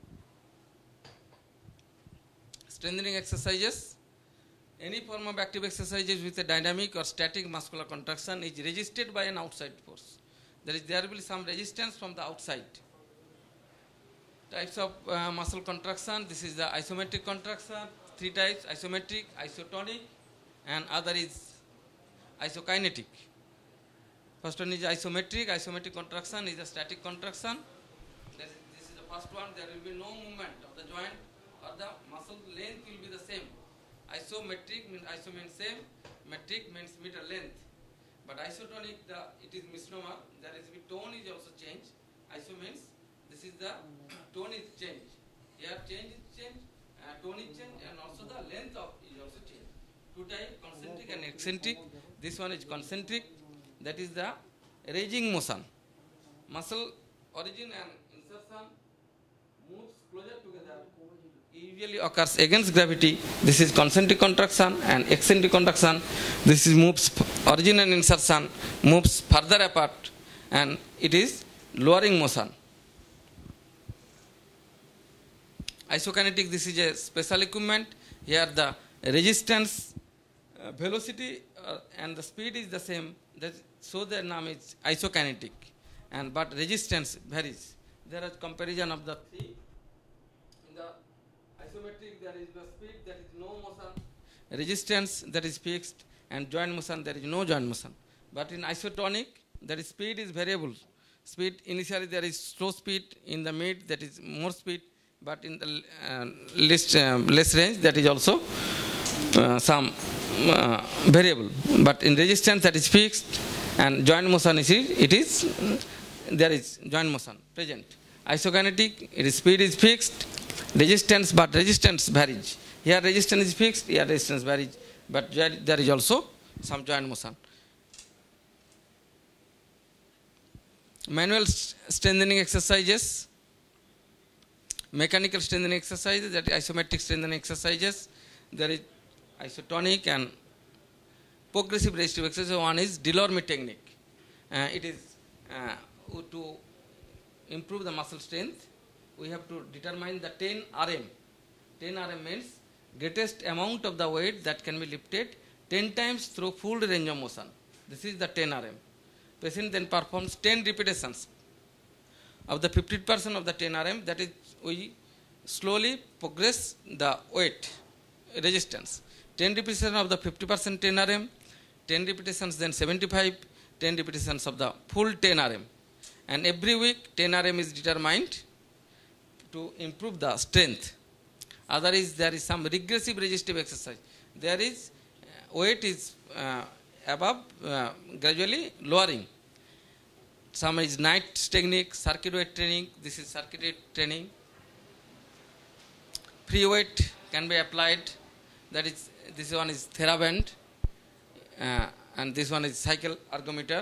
Strengthening exercises. Any form of active exercises with a dynamic or static muscular contraction is resisted by an outside force. There is there will be some resistance from the outside. Types of uh, muscle contraction. This is the isometric contraction. Three types: isometric, isotonic, and other is isokinetic. First one is isometric. Isometric contraction is a static contraction. This is, this is the first one. There will be no movement of the joint, or the muscle length will be the same. Isometric means iso means same, metric means meter length. But isotonic, the it is misnomer. That is, the tone is also changed. Iso means this is the tone is changed. Here change is changed, uh, tone is changed, and also the length of is also changed. Two type, concentric and eccentric. This one is concentric. That is the raising motion. Muscle origin and insertion moves closer together. Usually occurs against gravity. This is concentric contraction, and eccentric contraction. This is moves origin and insertion moves further apart, and it is lowering motion. Isokinetic, this is a special equipment. Here the resistance, uh, velocity uh, and the speed is the same. That, so the name is isokinetic, and but resistance varies. There is comparison of the three. In the isometric there is the speed, there is no motion. Resistance, that is fixed, and joint motion, there is no joint motion. But in isotonic, there is speed is variable. Speed, initially there is slow speed, in the mid that is more speed, but in the uh, less, uh, less range that is also uh, some uh, variable. But in resistance that is fixed, and joint motion is it is uh, there is joint motion present. Isokinetic, it is speed is fixed, resistance, but resistance varies. Here resistance is fixed, here resistance varies, but there is also some joint motion. Manual strengthening exercises, mechanical strengthening exercises, that is isometric strengthening exercises. There is isotonic and progressive resistive exercise. One is Delaunay technique. Uh, it is uh, to improve the muscle strength. We have to determine the ten R M. ten R M means greatest amount of the weight that can be lifted ten times through full range of motion. This is the ten R M. Patient then performs ten repetitions of the fifty percent of the ten R M. That is, we slowly progress the weight resistance. ten repetitions of the fifty percent ten R M, ten repetitions then seventy-five, ten repetitions of the full ten R M. And every week ten R M is determined to improve the strength. Other is there is some regressive resistive exercise. There is uh, weight is uh, above uh, gradually lowering. Some is night technique, circuit weight training. This is circuit weight training. Free weight can be applied. That is, this one is TheraBand, uh, and this one is cycle ergometer.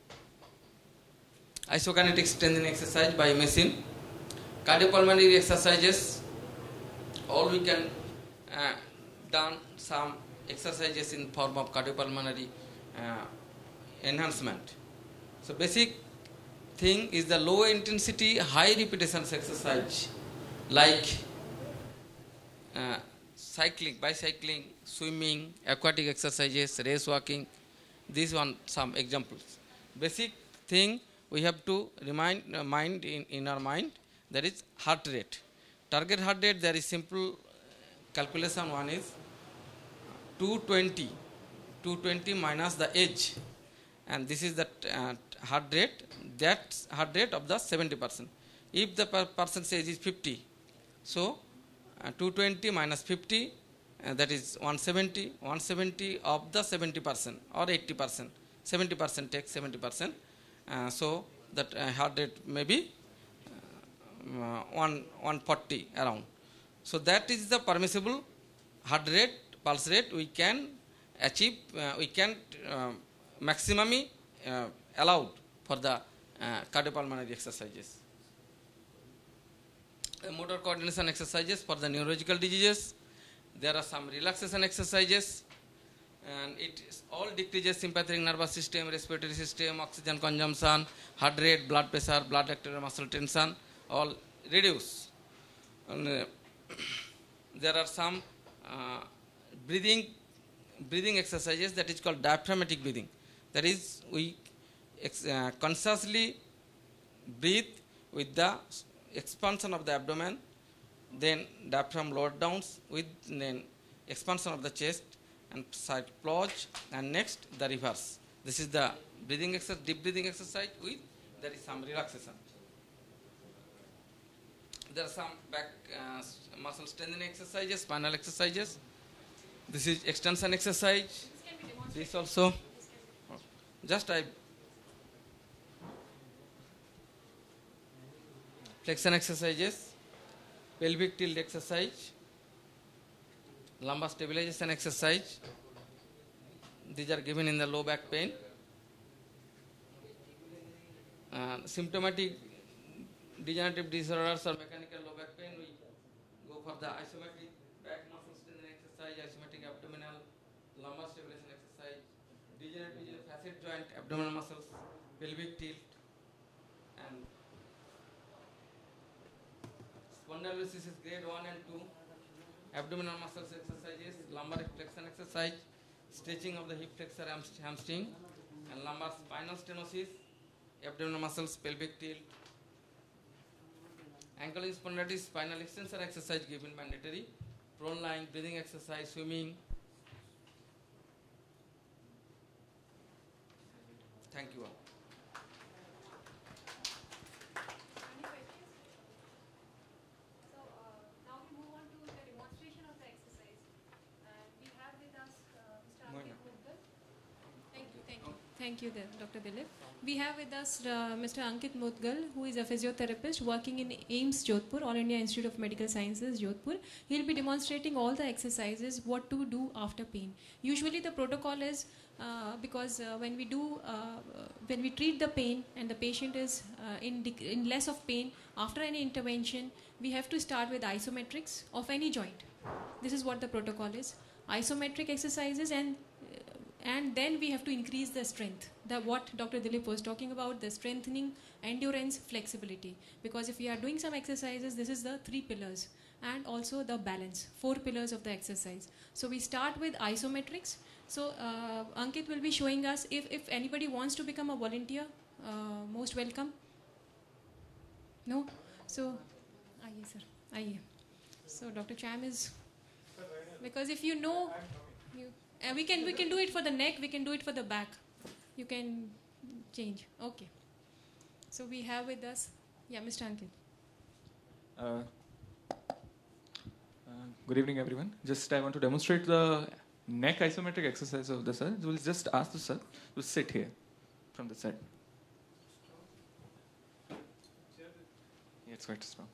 Isokinetic strengthening exercise by machine. Cardiopulmonary exercises. All we can uh, done some exercises in form of cardiopulmonary uh, enhancement. So basic thing is the low intensity, high repetitions exercise like uh, cycling, bicycling, swimming, aquatic exercises, race walking. These one some examples. Basic thing we have to remind uh, mind in, in our mind, that is heart rate. Target heart rate, there is simple calculation. One is two twenty, two twenty minus the age, and this is the uh, heart rate, that heart rate of the seventy percent. If the per person's age is fifty, so uh, two twenty minus fifty, uh, that is one seventy, one seventy of the seventy percent or eighty percent, seventy percent takes seventy percent, uh, so that uh, heart rate may be uh, one, one forty around. So that is the permissible heart rate, pulse rate we can achieve, uh, we can uh, maximally uh, allowed for the uh, cardiopulmonary exercises. Uh, motor coordination exercises for the neurological diseases. There are some relaxation exercises, and it is all decreases sympathetic nervous system, respiratory system, oxygen consumption, heart rate, blood pressure, blood arterial muscle tension, all reduce. And, uh, there are some uh, breathing breathing exercises that is called diaphragmatic breathing. That is, we ex uh, consciously breathe with the expansion of the abdomen, then diaphragm lowered down with then expansion of the chest and side plunge, and next the reverse. This is the breathing exercise, deep breathing exercise with there is some relaxation. There are some back uh, muscle strengthening exercises, spinal exercises. This is extension exercise. This can be demonstrated. This also. This can be Just I flexion exercises, pelvic tilt exercise, lumbar stabilization exercise. These are given in the low back pain. Uh, symptomatic degenerative disorders or mechanical low back pain, we go for the isometric back muscle strengthening exercise, isometric abdominal, lumbar stabilization exercise, degenerative facet joint abdominal muscles, pelvic tilt, and spondylosis is grade one and two, abdominal muscles exercises, lumbar flexion exercise, stretching of the hip flexor hamstring, and lumbar spinal stenosis, abdominal muscles, pelvic tilt, ankylosing spondylitis, spinal extensor exercise given mandatory, prone lying, breathing exercise, swimming. Thank you all. Any questions? So uh, now we move on to the demonstration of the exercise. And we have with us uh, Mister Ankit Mudgal. Thank you, thank you. Thank you, then, Doctor Dilip. We have with us uh, Mister Ankit Mudgal, who is a physiotherapist working in AIIMS Jodhpur, All India Institute of Medical Sciences, Jodhpur. He will be demonstrating all the exercises, what to do after pain. Usually the protocol is uh, because uh, when we do, uh, when we treat the pain and the patient is uh, in, dec- in less of pain, after any intervention, we have to start with isometrics of any joint. This is what the protocol is. Isometric exercises, and and then we have to increase the strength. The what Doctor Dilip was talking about, the strengthening, endurance, flexibility. Because if we are doing some exercises, this is the three pillars, and also the balance, four pillars of the exercise. So we start with isometrics. So uh, Ankit will be showing us, if, if anybody wants to become a volunteer, uh, most welcome. No? So, aye sir, aye. So Doctor Cham is, because if you know, you, uh, we can we can do it for the neck, we can do it for the back. You can change. Okay. So we have with us, yeah, Mister Ankit. Uh, uh, good evening, everyone. Just I want to demonstrate the neck isometric exercise of the sir. We'll just ask the sir to sit here from the side. Yeah, it's quite strong.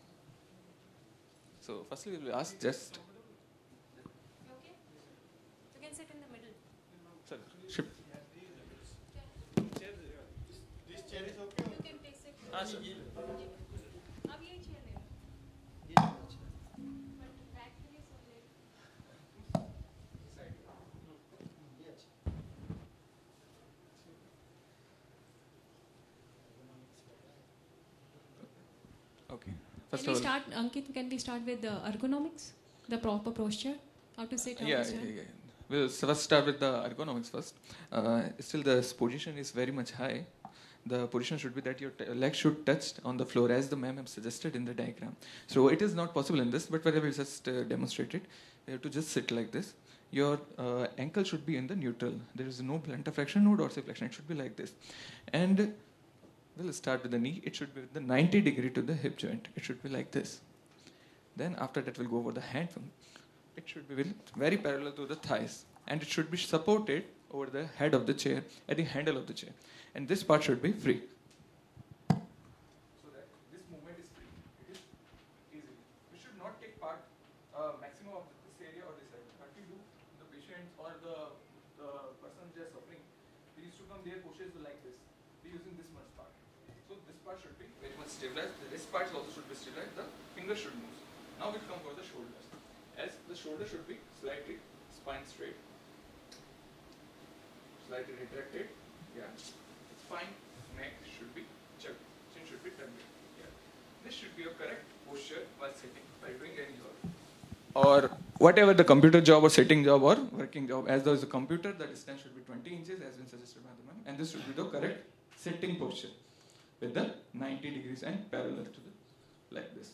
So firstly, we will ask just. Okay. You can sit in the middle. Sir, shift. This chair is okay? You can take sit. Ah, sir. अब ये chair ले लो. But back के लिए सब ले. Okay. First Can we of all, start, Ankit, can we start with the ergonomics, the proper posture, how to sit, how yeah, to yeah, stand? yeah. We'll first start with the ergonomics first. Uh, still, the position is very much high. The position should be that your t- leg should touch on the floor, as the ma'am have suggested in the diagram. So it is not possible in this, but whenever we just uh, demonstrate it, you have to just sit like this. Your uh, ankle should be in the neutral. There is no plantar flexion, no dorsiflexion. It should be like this. And we'll start with the knee. It should be with the ninety degree to the hip joint. It should be like this. Then after that, we'll go over the hand. It should be very parallel to the thighs. And it should be supported over the head of the chair, at the handle of the chair. And this part should be free. So that this movement is free. It is easy. We should not take part uh, maximum of this area or this area. What we do, the patient or the, the person they are suffering, they used to come, their postures were like this. They're using this much part. So this part should be very much stabilized. The wrist part also should be stabilized. The finger should move. Now we'll come for the shoulders. As the shoulder should be slightly spine straight, slightly retracted. Yeah, it's fine. Neck should be checked. Chin should be turned. Yeah, this should be a correct posture while sitting, while doing any job, or whatever the computer job or sitting job or working job. As there is a computer, the distance should be twenty inches, as been suggested by the man, and this should be the correct sitting posture with the ninety degrees and parallel to the like this.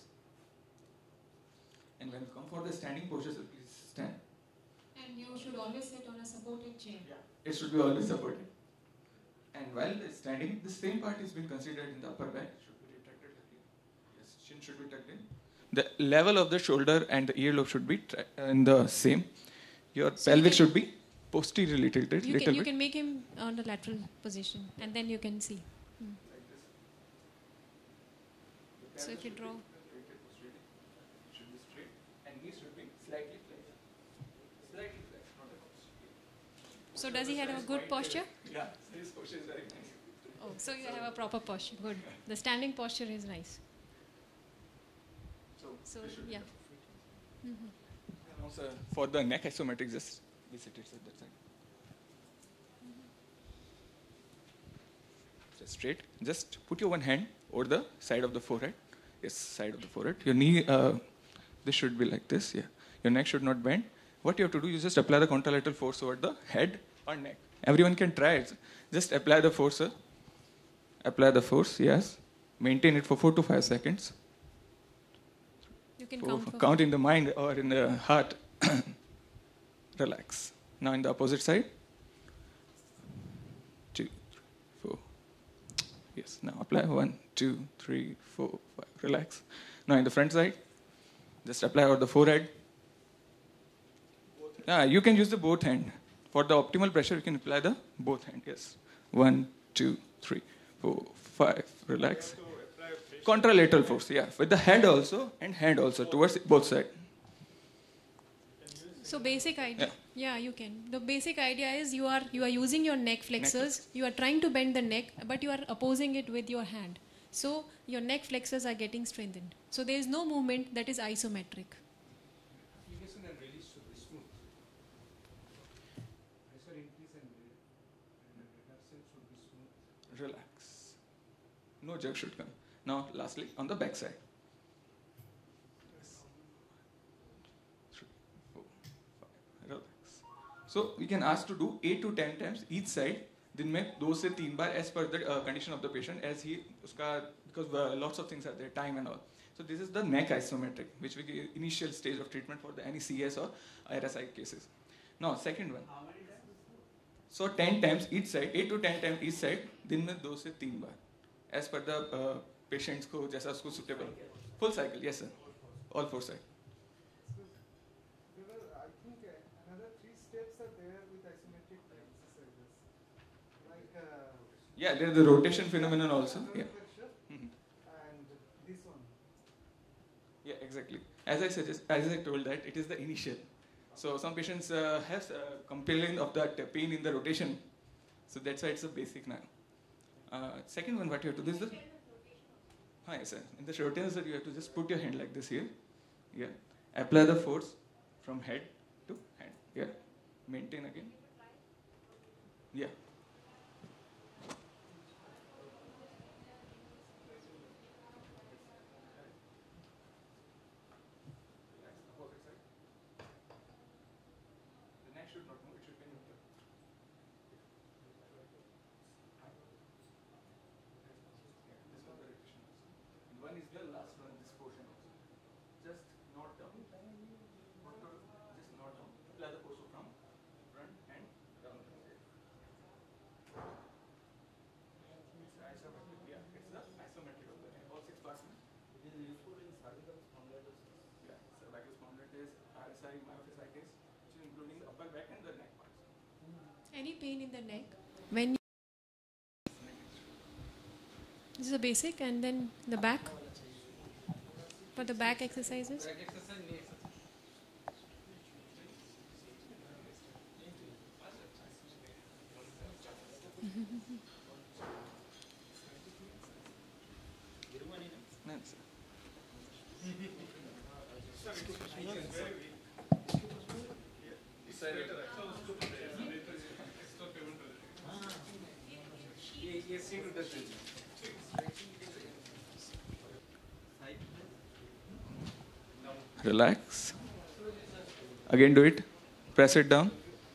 And when you come for the standing posture, so please stand. And you should always sit on a supported chair. Yeah. It should be always supported. And while the standing, the same part is being considered in the upper back. Should be retracted like here. Yes, chin should be tucked in. The level of the shoulder and the earlobe should be tra- uh, in the same. Your So you pelvic can- should be posteriorly tilted You little can, you bit. can make him on the lateral position, and then you can see. Hmm. So if you draw, Should be straight and knees should be slightly flat. Slightly flat, not a lot. so does he have a good posture? Yeah, his posture is very nice. Oh, so you have a proper posture. Good. The standing posture is nice. So, So this should be yeah. And also for the neck isometric, just visit it at that side. Just straight. Just put your one hand over the side of the forehead. Yes, side of the forehead. Your knee, uh, this should be like this. Yeah. Your neck should not bend. What you have to do, you just apply the contralateral force over the head or neck. Everyone can try it. Just apply the force, sir. Apply the force. Yes. Maintain it for four to five seconds. You can Four, count. For count in the mind or in the heart. Relax. Now in the opposite side. Two, three, four. Yes. Now apply one, two, three, four, five. Relax. Now in the front side. Just apply over the forehead. Ah, you can use the both hand. For the optimal pressure, you can apply the both hand. Yes. One, two, three, four, five. Relax. Contralateral force, yeah. With the head also and hand also towards both sides. So basic idea. Yeah. you can. The basic idea is you are you are using your neck flexors. You are trying to bend the neck, but you are opposing it with your hand. So your neck flexors are getting strengthened. So there is no movement that is isometric. Application and release should be smooth. Pressure increase and re- and reduction should be smooth. Relax. No jerk should come. Now, lastly, on the back side. Three, four, five. Relax. So we can ask to do eight to ten times each side. दिन में दो से तीन बार as per the uh, condition of the patient, as he उसका because uh, lots of things are there, time and all. So this is the neck isometric, which we give initial stage of treatment for the any C S or R S I cases. Now second one. So ten times each side, eight to ten times each side, दिन में दो से तीन बार, as per the uh, patients को जैसा उसको suitable. Full cycle, yes sir. All four sides. There were, I think, uh, another three steps are there with isometric exercises. Like uh, Yeah, there is the rotation phenomenon also. Yeah. pressure Mhm. and this one. Yeah, exactly. As I suggest, as I told that it is the initial. So some patients uh, have uh, complaint of that uh, pain in the rotation. So that's why it's a basic now. Uh, second one, what you have to do is the. Hi, sir. In the rotation, sir, you have to just put your hand like this here. Yeah. Apply the force from head to hand. Yeah. Maintain again. Yeah. The neck should not move, it should be neutral. This one the rotation also. And one is the last one, this portion also. Just not down. Not down, just not down. Apply the force from front and down. It's isometric, yeah. It's the isometric of the neck. All six parts. It is useful in cervical spondylosis. Yeah, cervical spondylosis, R S I, myofasciitis, which is including the upper back and the neck parts. Any pain in the neck? When you this is a basic, and then the back. For the back exercises. Back exercise needs. No, sir. Yes, see to the Relax. Again, do it. Press it down.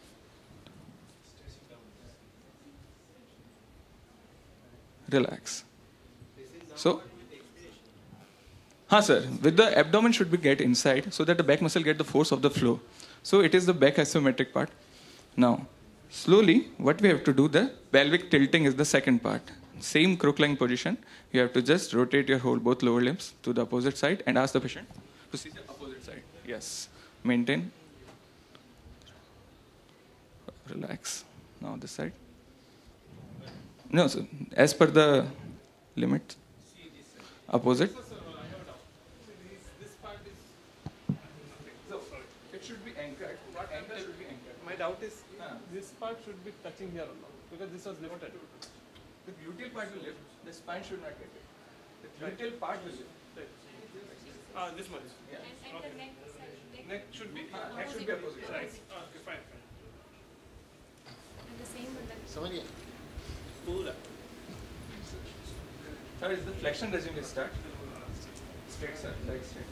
Relax. So, huh, sir. With the abdomen should be get inside so that the back muscle get the force of the flow. So it is the back isometric part. Now, slowly, what we have to do, the pelvic tilting is the second part. Same crook lying position. You have to just rotate your whole both lower limbs to the opposite side and ask the patient to see the opposite side. Yes. Maintain. relax. Now this side. No, so as per the limit, opposite. So it should be anchored. What anchor should be anchored? My doubt is Ah. this part should be touching here or not, because this was lifted. The gluteal part will lift. The spine should not get it. The gluteal part will lift. Ah, this much. Yeah. And, and the neck side, neck, Neck should be. Ah, neck should be opposite. Right. Okay, fine, fine. and the same with the Pura. Third is the flexion regime will start. Straight sir, leg straight.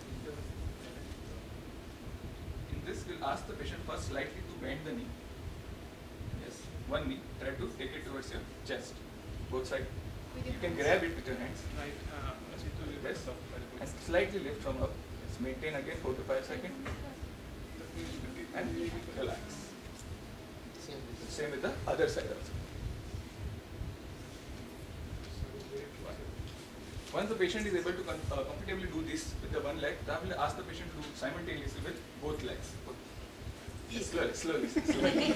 In this, we'll ask the patient first slightly to bend the knee. Yes, one knee. Try to take it towards your chest, both sides. with You your can hands. grab it with your hands. Right. Uh, Yes. And slightly lift from up. Yes, maintain again four to five seconds. And relax. Same with the other side also. Once the patient is able to com uh, comfortably do this with the one leg, then we'll ask the patient to do simultaneously with both legs. Yes, slowly, slowly, slowly.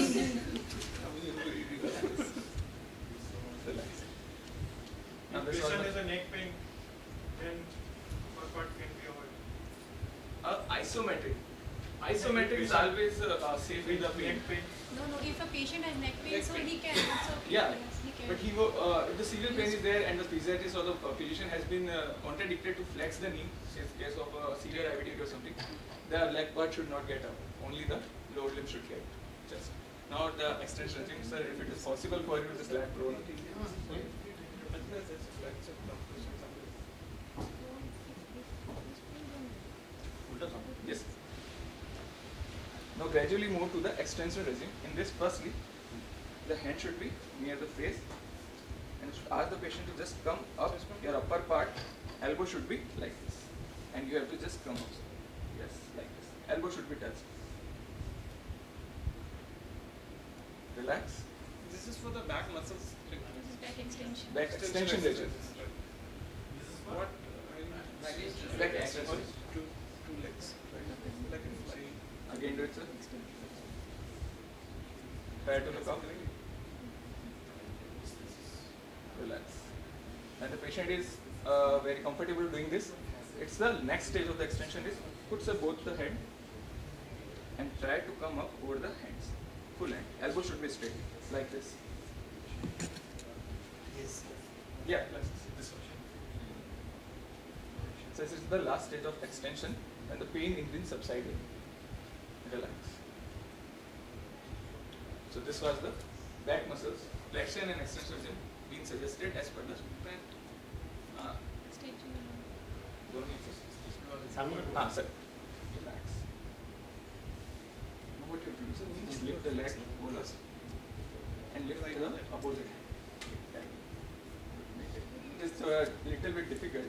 Relax. Now If this patient was has the- a neck pain, then what part can be avoided? uh, isometric. Isometric is always uh, uh, safe with the pain. Neck pain. No, no, if a patient has neck pain, Neck so pain. he can also. Yeah, yes, he can. but he wo- uh, if the severe pain is there and the physiologist or the uh, physician has been uh, contradicted to flex the knee, say in case of a severe I V T or something, the leg part should not get up. Only the lower limb should get just. Now the extension regime, sir, if it is possible for you, just lat prone. Yes. Now gradually move to the extension regime. In this, firstly, the hand should be near the face, and you should ask the patient to just come up. Your upper part, elbow should be like this, and you have to just come up. Yes, like this. Elbow should be touched. Relax. This is for the back muscles. This is back extension. Back extension regime. What? Back extension. Two, two legs. Like in flying. Again, do it, sir. Try to look up. Relax. And the patient is uh, very comfortable doing this. It's the next stage of the extension is put sir, both the head and try to come up over the hands. Full hand. Elbow should be straight, like this. Yes. Yeah, like this one. So this is the last stage of extension and the pain is been subsided. Relax. So this was the back muscles, flexion and extension regime being suggested as per the plan. Uh, Extension. don't need to- Sound Ah, sir. Relax. Now what you do, sir, just lift the leg, bolus, and lift the opposite hand. It's a little bit difficult.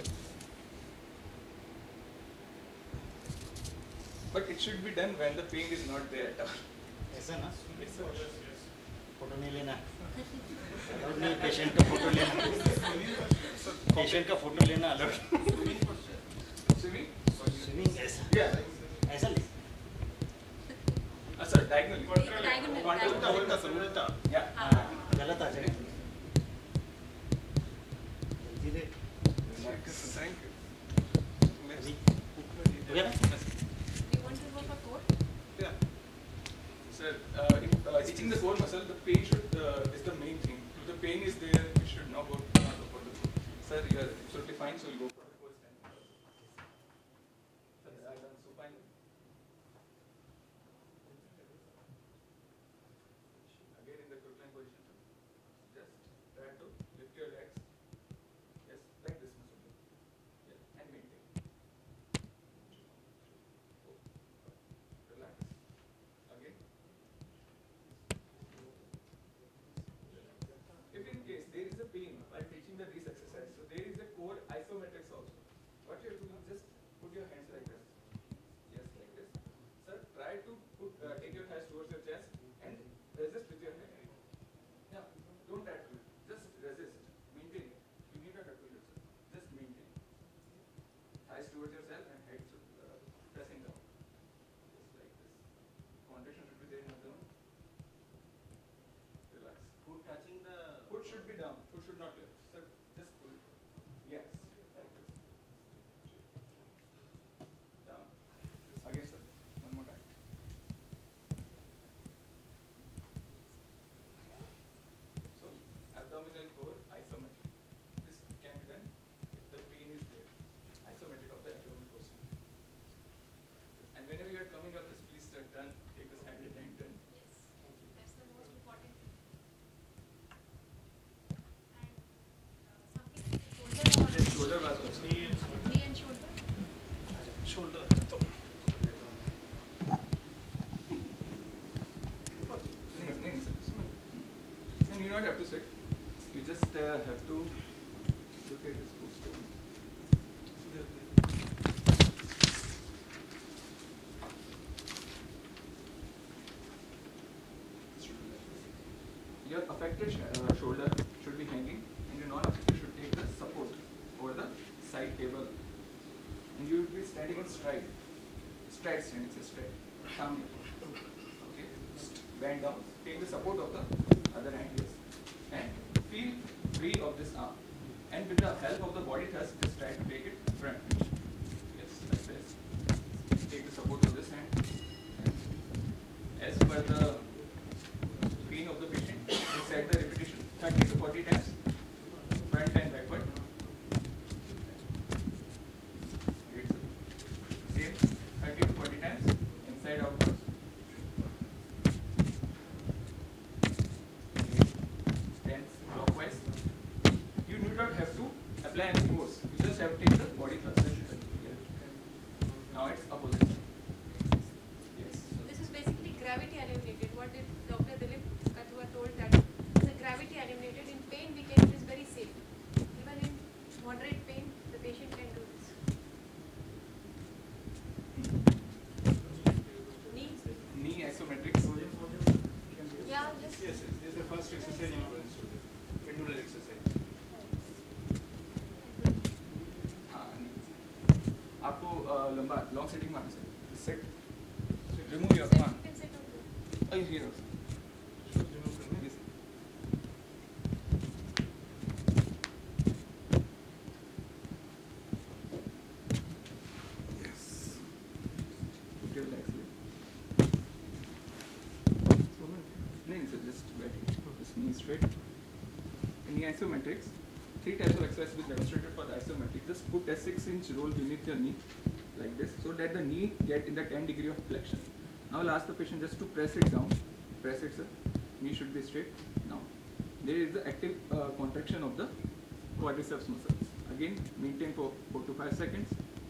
But it should be done when the pain is not there at all. ऐसा ना photo नहीं लेना allowed नहीं patient का photo लेना patient का photo लेना allowed Swimming? Swimming ऐसा Yeah. ऐसा ले Ah, sir, diagonally. Diagonal. Quantum Diagonal. उल्टा, sir, उल्टा. Yeah. हाँ. गलत आ जाएगा जल्दी दे Thank you. अभी हो गया ना Do you want to go for core? Yeah. Sir, uh, in uh, teaching the core muscle, the pain should uh, is the main thing. If the pain is there, we should not go, not go for the core. Sir, you are absolutely fine, so we'll go for the core stand. Sir, I done supine. Again in the crook-line position, sir. Just try to lift your legs. Yes, like this muscle. Yeah, and maintain. Relax. Again. If in case there is a pain while teaching the this exercise, so there is a core isometrics should be down. Foot should not lift. So just pull. Yes. Like this. Down. Again, sir. One more time. So abdominal core isometric. This can be done if the pain is there. Isometric of the abdominal core. And whenever you are coming up this, please sir, turn. Take this hand and turn. Yes, that's the most important thing. And uh, something with the shoulder Shoulder or was also. knee and shoulder. Shoulder. And you don't have to sit. You just uh, have to look at this footstool. Your affected sh uh, shoulder should be hanging, and your non-affected should take the support over the side table. And you will be standing in stride. Stride stand, it's a stride. Calm. Okay. Bend down. Take the support of the other hand, yes. And feel free of this arm. And with the help of the body thrust, just try to take it front. Yes, like this. Take the support of this hand. As per the pain of the patient, we set the repetition thirty to forty times, front and backward. Great, sir. Same, thirty to forty times, inside outwards. Tense clockwise. You do not have to apply any force. You just have to take the body thrust. Now it's opposite. Yes. So this is basically gravity eliminated. What did Doctor Dilip Kathua told that the gravity eliminated in pain we can, it is very safe. Even in moderate pain, the patient can do this. Knee? Knee isometrics. Yeah, just Yes, yes, this is the first exercise in our institute, pendular exercise. हाँ, आपको लंबा long sitting मारना है. Sit. Remove your sit, arm. you can sit on the Oh, here also. Yes. Yes. Okay, relax. No, sir, just wait. Just knee straight. In the isometrics, three types of exercise will be demonstrated for the isometric. Just put a six inch roll beneath your knee, like this, so that the knee get in the ten degree of flexion. Now I'll ask the patient just to press it down. Press it, sir. Knee should be straight. Now, there is the active uh, contraction of the quadriceps muscles. Again, maintain for four to five seconds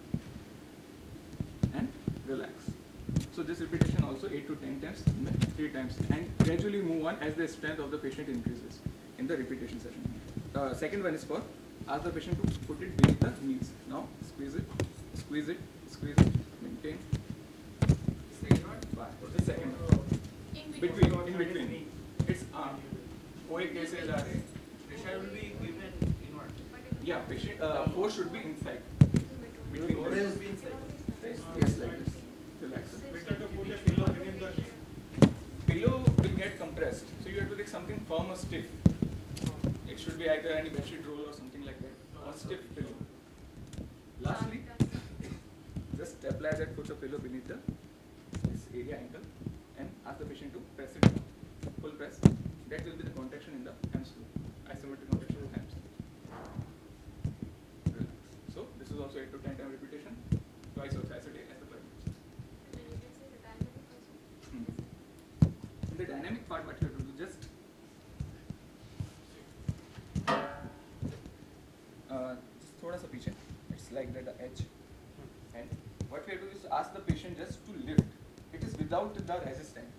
and relax. So this repetition also eight to ten times, three times, and gradually move on as the strength of the patient increases in the repetition session. Uh, second one is for ask the patient to put it beneath the knees. Now squeeze it, squeeze it, squeeze it, maintain. Second one, five. The second one. in between. Between, in between. It's arm. कोई cases are there. Pressure will be given inward. Yeah, patient uh, force should be inside. Between Oral the will be inside. yes, like this. Relax. Better to put a pillow beneath the Pillow will get compressed, so you have to take something firm or stiff. It should be either any bedsheet roll or something like that, or stiff pillow. Lastly, just apply that foot of pillow beneath the this area ankle and ask the patient to press it down. Full press. That will be the contraction in the hamstring. Isometric contraction of hamstring. Relax. So this is also eight to ten time repetition, twice or thrice a day as the per minute. And then you can say the dynamic also. Hmm. In the dynamic part, what you have to do, just uh, just थोड़ा सा पीछे. It's like that the edge. And what we have to do is ask the patient just to lift. It is without the resistance.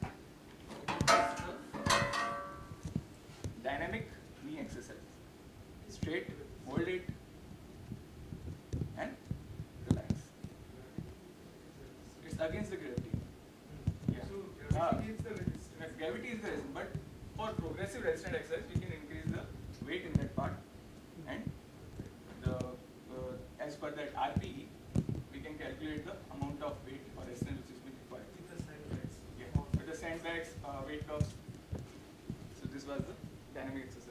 Dynamic knee exercise. Straight, hold it, and relax. It's against the gravity. Yeah. So Ah. gravity is the resistance. Gravity is the resistance, but for progressive resistance exercise, we can increase the weight in that part, and the uh, as per that R P E, we can calculate the amount of weight or resistance which is being required. With the sandbags. Yeah. With the sandbags, uh, weight cuffs. So this was the dynamic exercise.